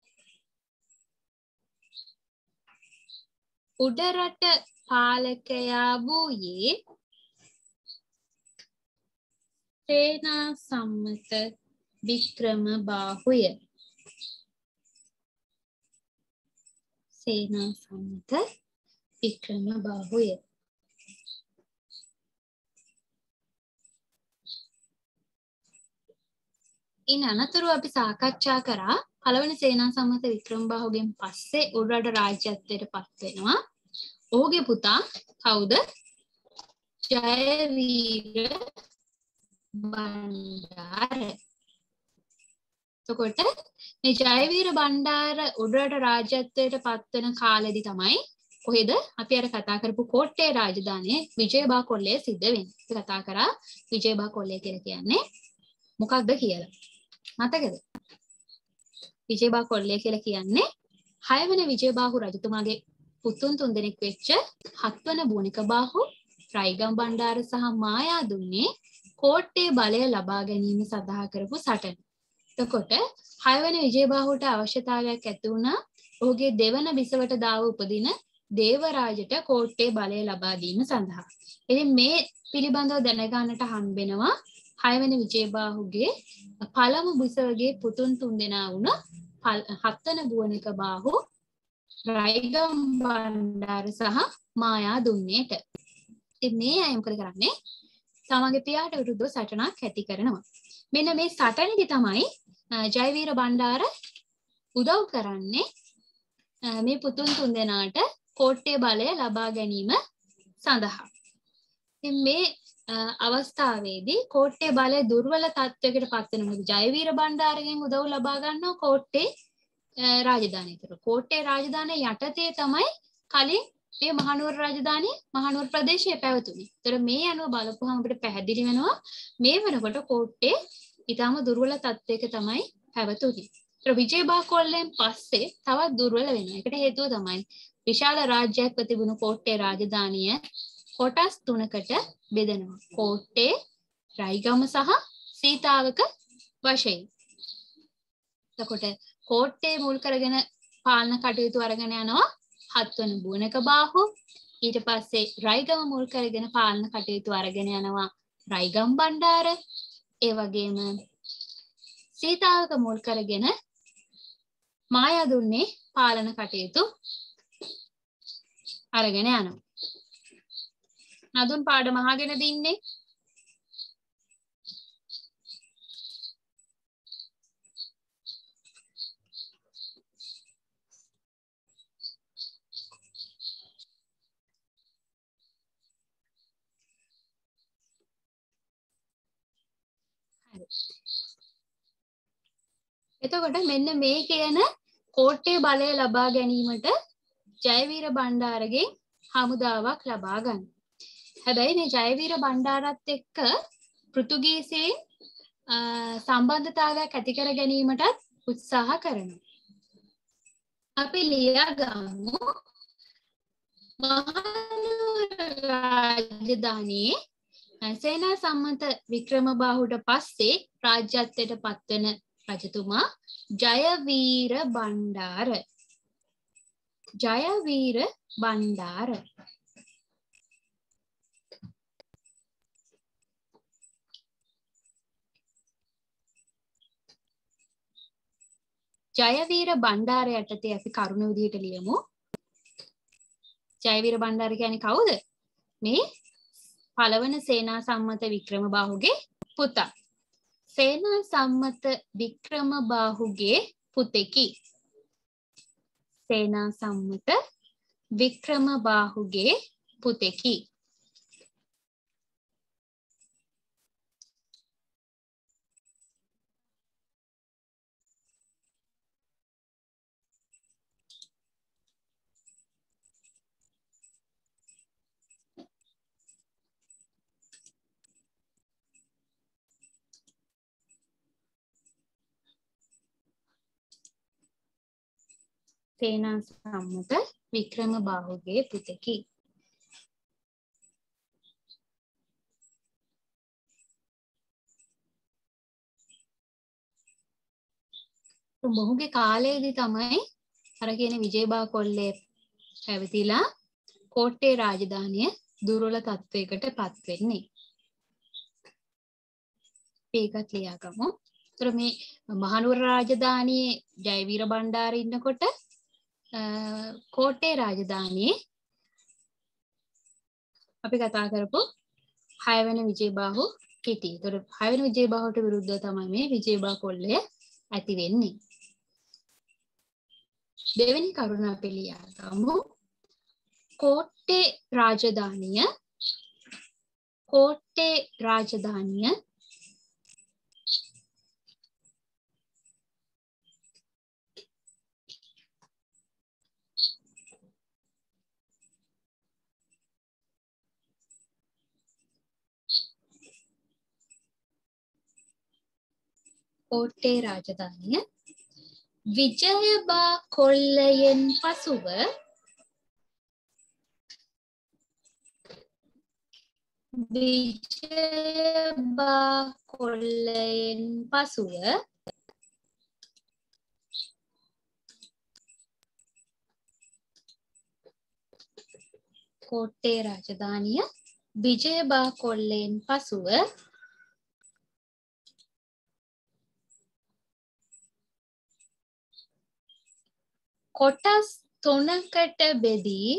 සේනා සම්මත වික්‍රමබාහුය. සේනා සම්මත වික්‍රමබාහුය. ඉන් අනතුරු අපි සාකච්ඡා කරා පළවෙනි සේනා සම්මත වික්‍රමබාහුගෙන් පස්සේ උඩරට රාජ්‍යත්වයට පත් වෙනවා. ඔහුගේ පුතා කවුද? ජයවීර බණ්ඩාර. එතකොට මේ ජයවීර බණ්ඩාර උඩරට රාජ්‍යත්වයට පත් වෙන කාලෙදි තමයි කොහෙද අපි අර කතා කරපු කෝට්ටේ රාජධානියේ විජයබා කොල්ලේ සිද්ධ වෙන්නේ. අපි කතා කරා විජයබා කොල්ලේ කියලා කියන්නේ මොකක්ද කියලා. මතකද? විජයබා කොල්ලේ කියලා කියන්නේ 6 වෙනි විජයබාහු රජතුමාගේ පුතුන් 3 දෙනෙක් වෙච්ච 7 වන බුණිකබාහු, රයිගම් බණ්ඩාර සහ මායා දුන්නේ කෝට්ටේ බලය ලබා ගැනීම සඳහා කරපු සටන. එතකොට 6 වෙනි විජයබාහුට අවශ්‍යතාවයක් ඇති වුණා ඔහුගේ දෙවන බිසවට දාව උපදින දේවරාජට කෝට්ටේ බලය ලබා දීම සඳහා. ඉතින් මේ පිළිබඳව දැනගන්නට හම්බෙනවා 6 වෙනි විජයබාහුගේ පළමු බිසවගේ පුතුන් 3 දෙනා වුණ 7 වන බුවනිකබාහු, රයිගම් බණ්ඩාර සහ මායා දුන්නේට. ඉතින් මේ අය මොකද කරන්නේ? තමගේ පියාට විරුද්ධව සටනක් ඇති කරනවා. මෙන්න මේ සටනේදී තමයි ජයවීර බණ්ඩාර උදව් කරන්නේ මේ පුතුන් 3 දෙනාට කෝට්ටේ බලය ලබා ගැනීම සඳහා. ඉතින් මේ අවස්ථාවේදී කෝට්ටේ බලය දුර්වල තත්ත්වයකට පත් වෙනවා. ජයවීර බණ්ඩාරගෙන් උදව් ලබා ගන්නවා කෝට්ටේ රාජධානිය. ඒතර කෝට්ටේ රාජධානිය යටතේ තමයි කලින් මේ මහනුවර රාජධානිය මහනුවර ප්‍රදේශයේ පැවතුනේ. ඒතර මේ අනුව බලපුවහම අපිට පැහැදිලි වෙනවා මේ වෙනකොට කෝට්ටේ ඊටම දුර්වල තත්ත්වයක තමයි පැවතුනේ. ඒතර විජයබා කොල්ලෙන් පස්සේ තවත් දුර්වල වෙනවා. ඒකට හේතුව තමයි විශාල රාජ්‍යයක් තිබුණු කෝට්ටේ රාජධානිය කොටස් 3කට බෙදෙනවා. කෝට්ටේ, රයිගම සහ සීතාවක වශයෙන්. එතකොට කෝට්ටේ මුල් කරගෙන පාලන කටයුතු අරගෙන යනවා 7 වන බුවනකබාහු. ඊට පස්සේ රයිගම මුල් කරගෙන පාලන කටයුතු අරගෙන යනවා රයිගම් බණ්ඩාර. ඒ වගේම සීතාවක මුල් කරගෙන මායා දුන්නේ පාලන කටයුතු අරගෙන යනවා. නදුන් පාඩම අහගෙන දින්නේ. එතකොට මෙන්න මේ කියන කෝට්ටේ බලය ලබා ගැනීමට ජයවීර බණ්ඩාරගේ හමුදාවක් ලබා ගන්න. හැබැයි මේ ජයවීර බණ්ඩාරත් එක්ක පෘතුගීසීන් සම්බන්ධතාවයක් ඇති කර ගැනීමටත් උත්සාහ කරනවා. අපි ලියා ගමු මහනුවර රාජධානියේ සේනා සම්මත වික්‍රමබාහුට පස්සේ රාජ්‍යත්වයට පත්වන රජතුමා ජයවීර බණ්ඩාර. ජයවීර බණ්ඩාර. ජයවීර බණ්ඩාර යටතේ අපි කරුණ විදිහට ලියමු. ජයවීර බණ්ඩාර කියන්නේ කවුද? මේ පළවන සේනා සම්මත වික්‍රමබාහුගේ පුතා. සේනා සම්මත වික්‍රමබාහුගේ පුතෙකි. සේනා සම්මත වික්‍රමබාහුගේ පුතෙකි. සේනා සම්මත වික්‍රමබාහුගේ පුතෙකි. මොහුගේ කාලයේදී තමයි අර කියන විජයබා කොල්ලේ පැවතිලා කෝට්ටේ රාජධානිය දුර්වල තත්වයකට පත් වෙන්නේ. ඒකත් ලියාගමු. ඒතර මේ මහනුවර රාජධානියේ ජයවීර බණ්ඩාර ඉන්නකොට කෝට්ටේ රාජධානියේ අපි කතා කරපු 6 වෙනි විජයබාහු හිටියේ. ඒතර 6 වෙනි විජයබාහුට විරුද්ධව තමයි මේ විජයබා කොල්ලය ඇති වෙන්නේ. දෙවෙනි කරුණ අපි ලියාගමු. කෝට්ටේ රාජධානිය විජයබා කොල්ලයෙන් පසුව කෝට්ටේ රාජධානිය විජයබා කොල්ලයෙන් පසුව කොටස් තුනකට බෙදී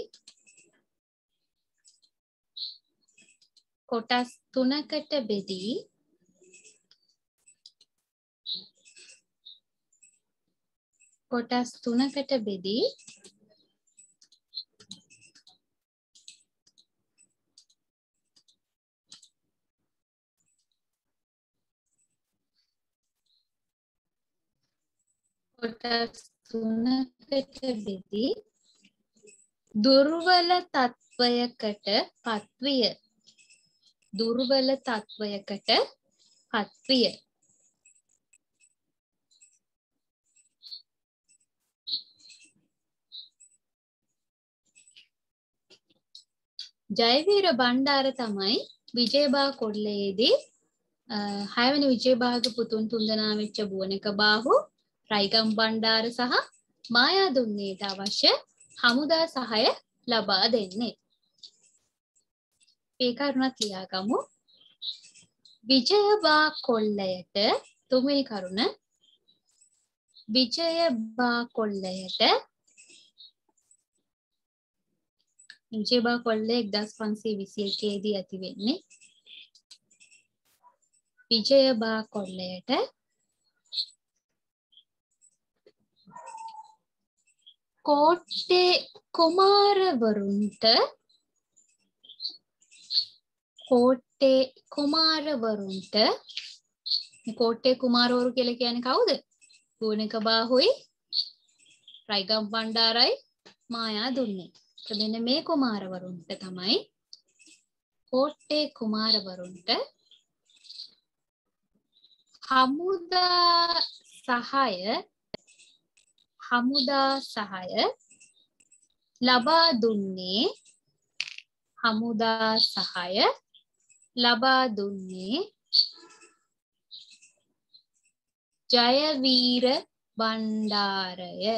දුර්වල තත්වයකට පත්විය. ජයවීර බණ්ඩාර තමයි විජයබා කොල්ලයේදී 6 වෙනි විජයබාහුගේ පුතුන් තුන්දෙනා වෙච්ච බුවනක බාහු, රයිගම් බණ්ඩාර සහ මායාදුන්නේට අවශ්‍ය හමුදා සහාය ලබා දෙන්නේ. ඒ කරුණත් ලියාගමු. විජයබා කොල්ලයට තුන්වෙනි කරුණ විජයබා කොල්ලේ 1521 දී ඇති වෙන්නේ. විජයබා කොල්ලයට කෝට්ටේ කුමාරවරුන්ට කෝට්ටේ කුමාරවරු කියලා කියන්නේ කවුද? ගෝණක බාහුයි රයිගම් බණ්ඩාරයි මායා දුන්නේ. මෙන්න මේ කුමාරවරුන්ට තමයි කෝට්ටේ කුමාරවරුන්ට හමුදා සහාය ලබා දුන්නේ ජයවීර බණ්ඩාරය.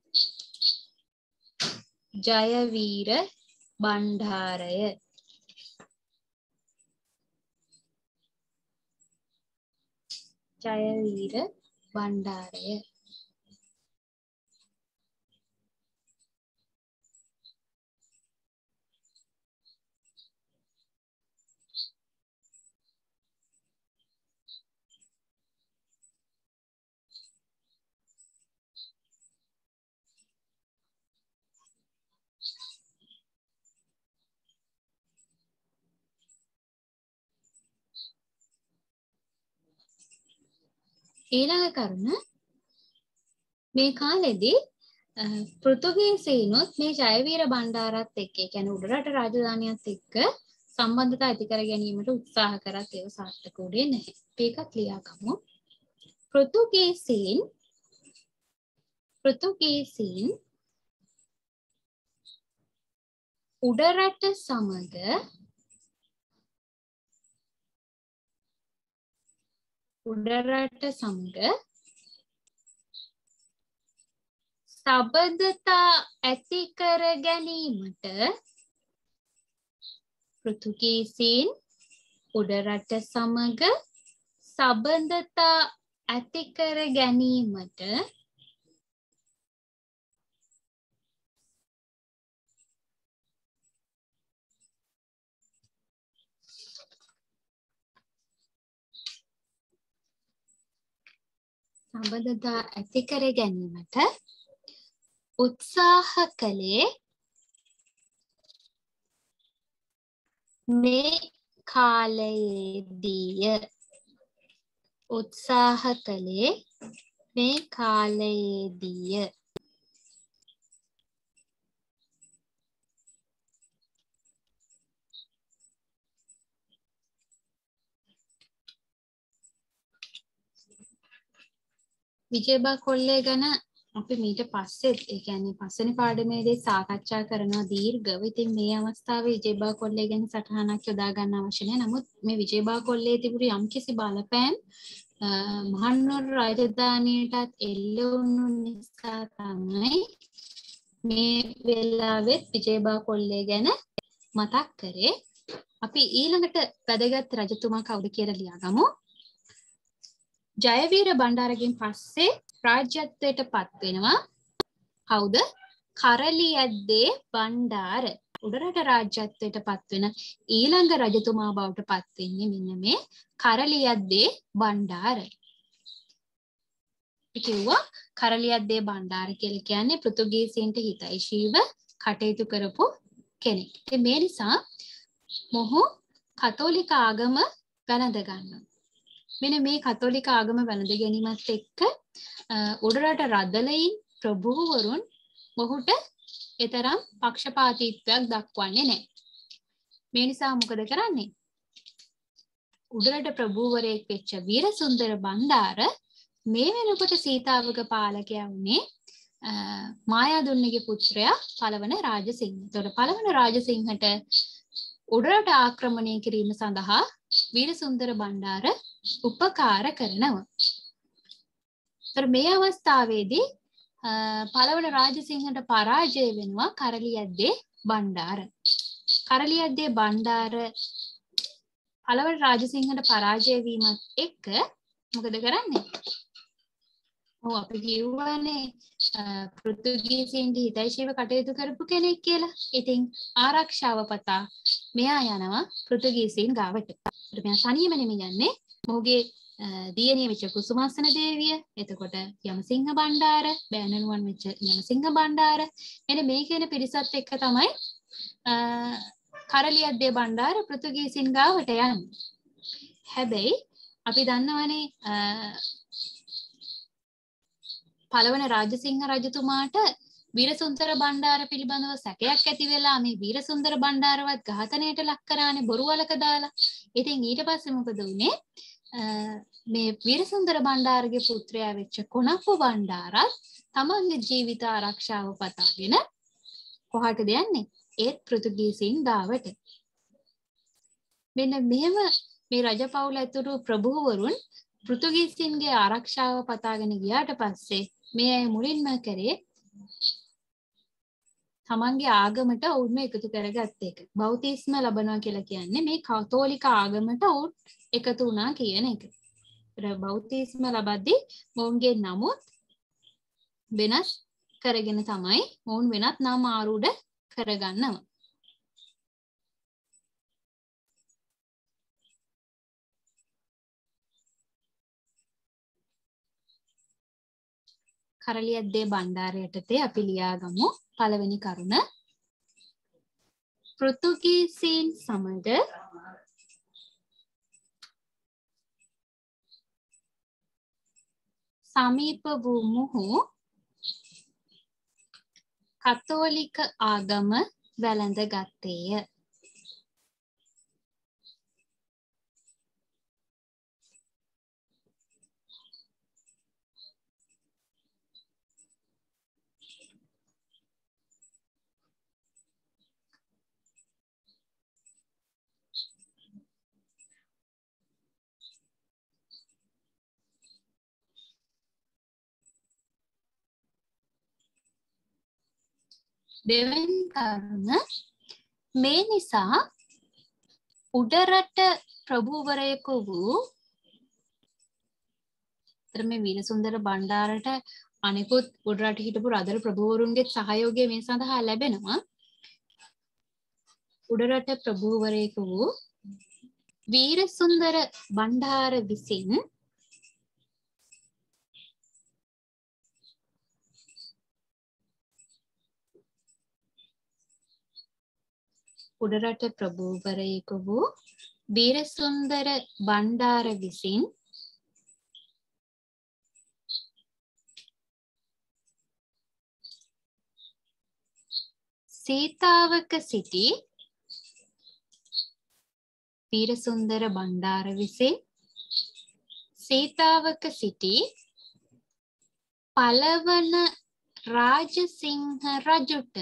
ඊළඟ කරුණ මේ කාලෙදී පෘතුගීසීනුත් මේ ජයවීර බණ්ඩාරත් එක්ක, ඒ කියන්නේ උඩරට රාජධානියත් එක්ක සම්බන්ධතා ඇති කර ගැනීමට උත්සාහ කරත් ඒව සාර්ථක වුණේ නැහැ. මේකත් ලියාගමු. පෘතුගීසීන් උඩරට සමග සබඳතා ඇති කර ගැනීමට උත්සාහ කළේ මේ කාලයේදීය. විජයබා කොල්ලේ ගැන අපි මීට පස්සේ, ඒ කියන්නේ පස්වෙනි පාඩමේදී සාකච්ඡා කරනවා දීර්ඝව. ඉතින් මේ අවස්ථාවේ විජයබා කොල්ලේ ගැන සටහනක් යොදා ගන්න අවශ්‍ය නැහැ. නමුත් මේ විජයබා කොල්ලේ තිබුණු යම්කිසි බලපෑම් මහනුවර රාජධානියටත් එල්ල වුණු නිසා තමයි මේ වෙලාවෙත් විජයබා කොල්ලේ ගැන මතක් කරේ. අපි ඊළඟට වැදගත් රජතුමා කවුද කියලා ලියාගමු. ජයවීර බණ්ඩාරගෙන් පස්සේ රාජ්‍යත්වයට පත් වෙනවා කවුද? කරලියද්දේ බණ්ඩාර. උඩරට රාජ්‍යත්වයට පත් වෙන ඊළඟ රජතුමා බවට පත් වෙන්නේ මෙන්න මේ කරලියද්දේ බණ්ඩාර. කිව්වා කරලියද්දේ බණ්ඩාර කියලා කියන්නේ පෘතුගීසීන්ට හිතයිශීව කටයුතු කරපු කෙනෙක්. ඉතින් මේ නිසා මොහු කතෝලික ආගම වැළඳ ගන්නවා. මෙන්න මේ කතෝලික ආගම වැළඳ ගැනීමත් එක්ක උඩරට රදලයින් ප්‍රභූවරුන් මොහුට එතරම් පක්ෂපාතීත්වයක් දක්වන්නේ නැහැ. මේ නිසා මොකද කරන්නේ? උඩරට ප්‍රභූවරයෙක් වෙච්ච වීරසුන්දර බණ්ඩාර මේ වෙනකොට සීතාවක පාලකයා වුණේ මායාදුන්නගේ පුත්‍රයා පළවන රාජසිංහ. එතකොට පළවන රාජසිංහට උඩරට ආක්‍රමණය කිරීම සඳහා වීරසුන්දර බණ්ඩාර උපකාර කරනවා. මේ අවස්ථාවේදී පළවන රාජසිංහට පරාජය වෙනවා කරලියද්දේ බණ්ඩාර. කරලියද්දේ බණ්ඩාර පළවන රාජසිංහට පරාජය වීමත් එක්ක මොකද කරන්නේ? අපි කියවනේ පෘතුගීසීන්ට හිතයිශීව කටයුතු කරපු කෙනෙක් කියලා. ඉතින් ආරක්ෂාව පතා මෙයා යනවා පෘතුගීසීන් ගාවට. මෙයා තනියම නෙමෙයි යන්නේ. මොහුගේ දියණිය වෙච්ච කුසුමාසන දේවිය, එතකොට යමසිංහ බණ්ඩාර, බෑණනුවන් වෙච්ච යමසිංහ බණ්ඩාර, එනේ මේ කියන පිරිසත් එක්ක තමයි කරලියද්දේ බණ්ඩාර පෘතුගීසීන් ගාවට යන්නේ. හැබැයි අපි දන්නවනේ පළවන රාජසිංහ රජතුමාට වීරසුන්දර බණ්ඩාර පිළිබඳව සැකයක් ඇති වෙලා මේ වීරසුන්දර බණ්ඩාරවත් ඝාතනයට ලක් කරානේ බොරු වලක දාලා. ඉතින් ඊට පස්සේ මොකද වුනේ? මේ වීරසුන්දර බණ්ඩාරගේ පුත්‍රයා වෙච්ච කොණප්පු බණ්ඩාරත් තමන්ගේ ජීවිත ආරක්ෂාව පතාගෙන කොහාටද යන්නේ? ඒත් පෘතුගීසීන් ගාවට. මෙන්න මෙහෙම මේ රජපෞල ඇතුළු ප්‍රභූවරුන් පෘතුගීසීන්ගේ ආරක්ෂාව පතාගෙන ගියාට පස්සේ මේ අය මුලින්ම කරේ තමන්ගේ ආගමට ඔවුන්ව එකතු කරගත්ත එක. බෞතිස්ම ලබනවා කියලා කියන්නේ මේ කතෝලික ආගමට ඔවුන් එකතු වුණා කියන එක. බෞතිස්ම ලබද්දී මොවුන්ගේ නමුත් වෙනස් කරගෙන තමයි මොවුන් වෙනත් නාම ආරූඪ කරගන්නවා. කරලියද්දේ බණ්ඩාර යටතේ අපි ලියාගමු පළවෙනි කරුණ. පෘතුගීසීන් සමග සමීප වූ මොහු කතෝලික ආගම වැළඳගත්තේය. දෙවෙනි කරුණ මේ නිසා උඩරට ප්‍රභූවරයෙකු වූ මේ වීරසුන්දර බණ්ඩාරට අනෙකුත් උඩරට හිටපු රදර ප්‍රභූවරුන්ගේ සහයෝගය මේ සඳහා ලැබෙනවා. උඩරට ප්‍රභූවරයෙකු වූ වීරසුන්දර බණ්ඩාර විසින් උඩරට ප්‍රභූවරයෙකු වූ වීරසුන්දර බණ්ඩාර විසින් සීතාවක සිටි වීරසුන්දර බණ්ඩාර විසින් සීතාවක සිටි පළවන රාජසිංහ රජුට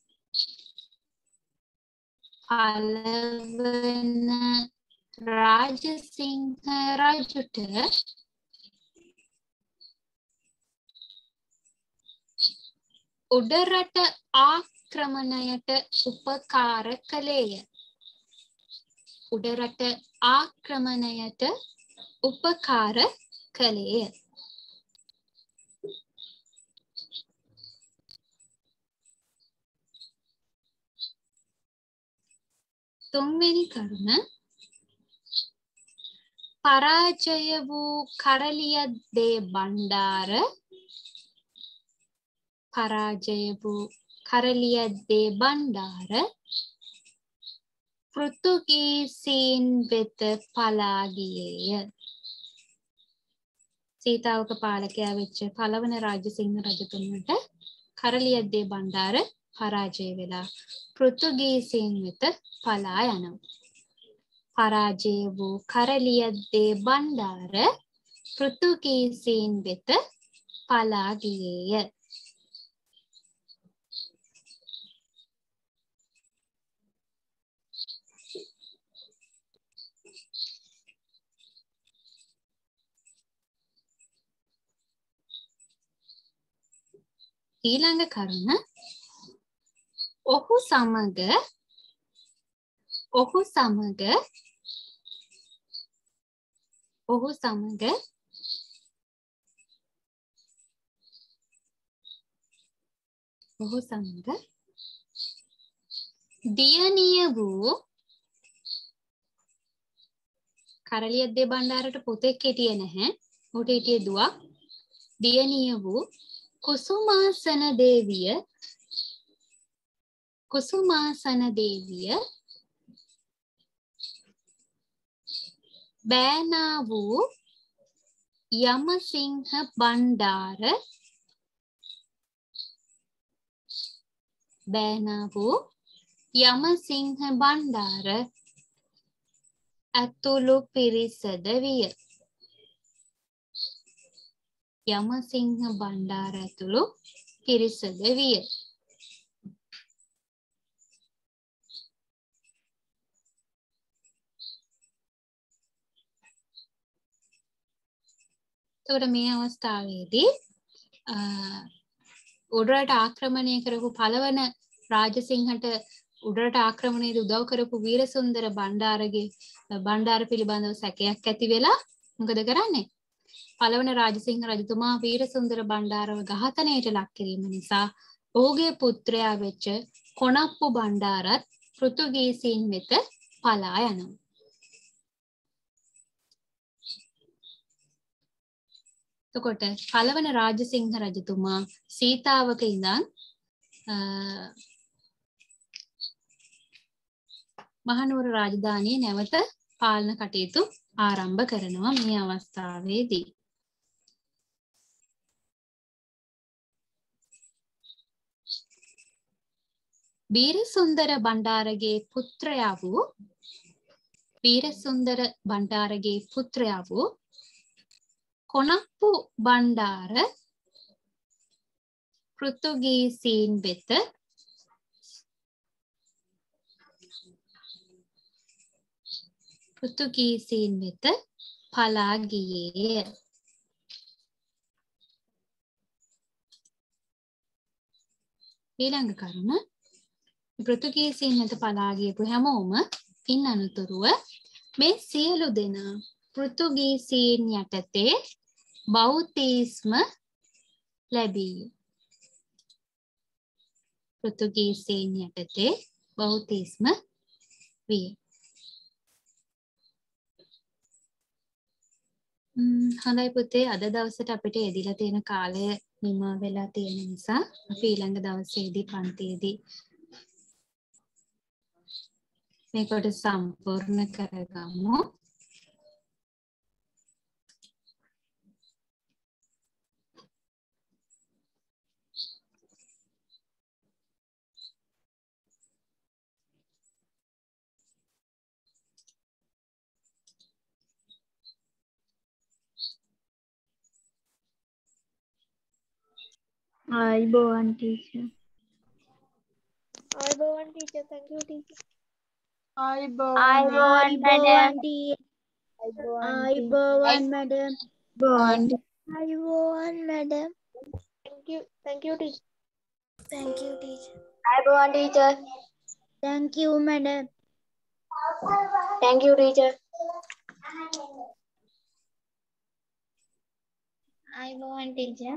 උඩරට ආක්‍රමණයට උපකාර කළේය. උඩරට ආක්‍රමණයට උපකාර කළේය. තුන්වෙනි කරුණ පරාජය වූ කරලියද්දේ බණ්ඩාර පෘතුගීසීන් වෙත පලා ගියේය. සීතාවක පාලකයා වෙච්ච පළවන රාජසිංහ රජතුමට කරලියද්දේ බණ්ඩාර පරාජය වෙලා පෘතුගීසීන් වෙත පලා යනවා. පරාජය වූ කරලියද්දේ බණ්ඩාර පෘතුගීසීන් වෙත පලා ගියේය. ඊළඟ කරුණ ඔහු සමග දියණිය වූ කරලියද්දේ බණ්ඩාරට පුතෙක් හිටියේ නැහැ. ඔහුට හිටියේ දුවක්. දියණිය වූ කුසුමාසන දේවිය බෑනා වූ යමසිංහ බණ්ඩාර බෑන වූ යමසිංහ බණ්ඩාර ඇතුළු පිරිසද විය. යමසිංහ බණ්ඩාර ඇතුළු පිරිසද විය. එතකොට මේ අවස්ථාවේදී උඩරට ආක්‍රමණය කරපු පළවන රාජසිංහට උඩරට ආක්‍රමණයට උදව් කරපු වීරසුන්දර බණ්ඩාර පිළිබඳව සැකයක් ඇති වෙලා මොකද කරන්නේ? පළවන රාජසිංහ රජතුමා වීරසුන්දර බණ්ඩාරව ඝාතනයට ලක් කිරීම නිසා ඔහුගේ පුත්‍රයා වෙච්ච කොණප්පු බණ්ඩාරත් පෘතුගීසීන් වෙත පලා යනවා. එතකොට පළවන රාජසිංහ රජතුමා සීතාවක ඉඳන් මහනුවර රාජධානිය නැවත පාලන කටයුතු ආරම්භ කරනවා මේ අවස්ථාවේදී. වීරසුන්දර බණ්ඩාරගේ පුත්‍රයා වූ කොණප්පු බණ්ඩාර පෘතුගීසීන් වෙත පලා ගියේය. ඊළඟ කරුණ පෘතුගීසීන් වෙත පලා ගියපු හැමෝම ඉන් අනතුරුව මේ සියලු දෙනා පෘතුගීසීන් යටතේ බෞතිස්ම ලැබීය. පෘතුගීසීන් යටතේ බෞතිස්ම විය. හොඳයි පුතේ, අද දවසට අපිට එදිලා තියෙන කාලය නිමා වෙලා තියෙන නිසා අපි ඊළඟ දවසේදී පන්තියේදී මේ කොටස සම්පූර්ණ කරගමු. ආයුබෝවන් ටීචර්. ආයුබෝවන් ටීචර්. thank you teacher. ආයුබෝවන් මැඩම්. ආයුබෝවන් මැඩම්. ආයුබෝවන් madam. thank you teacher. Thank you teacher. ආයුබෝවන් teacher. Thank you madam. thank you teacher. ආයුබෝවන් teacher.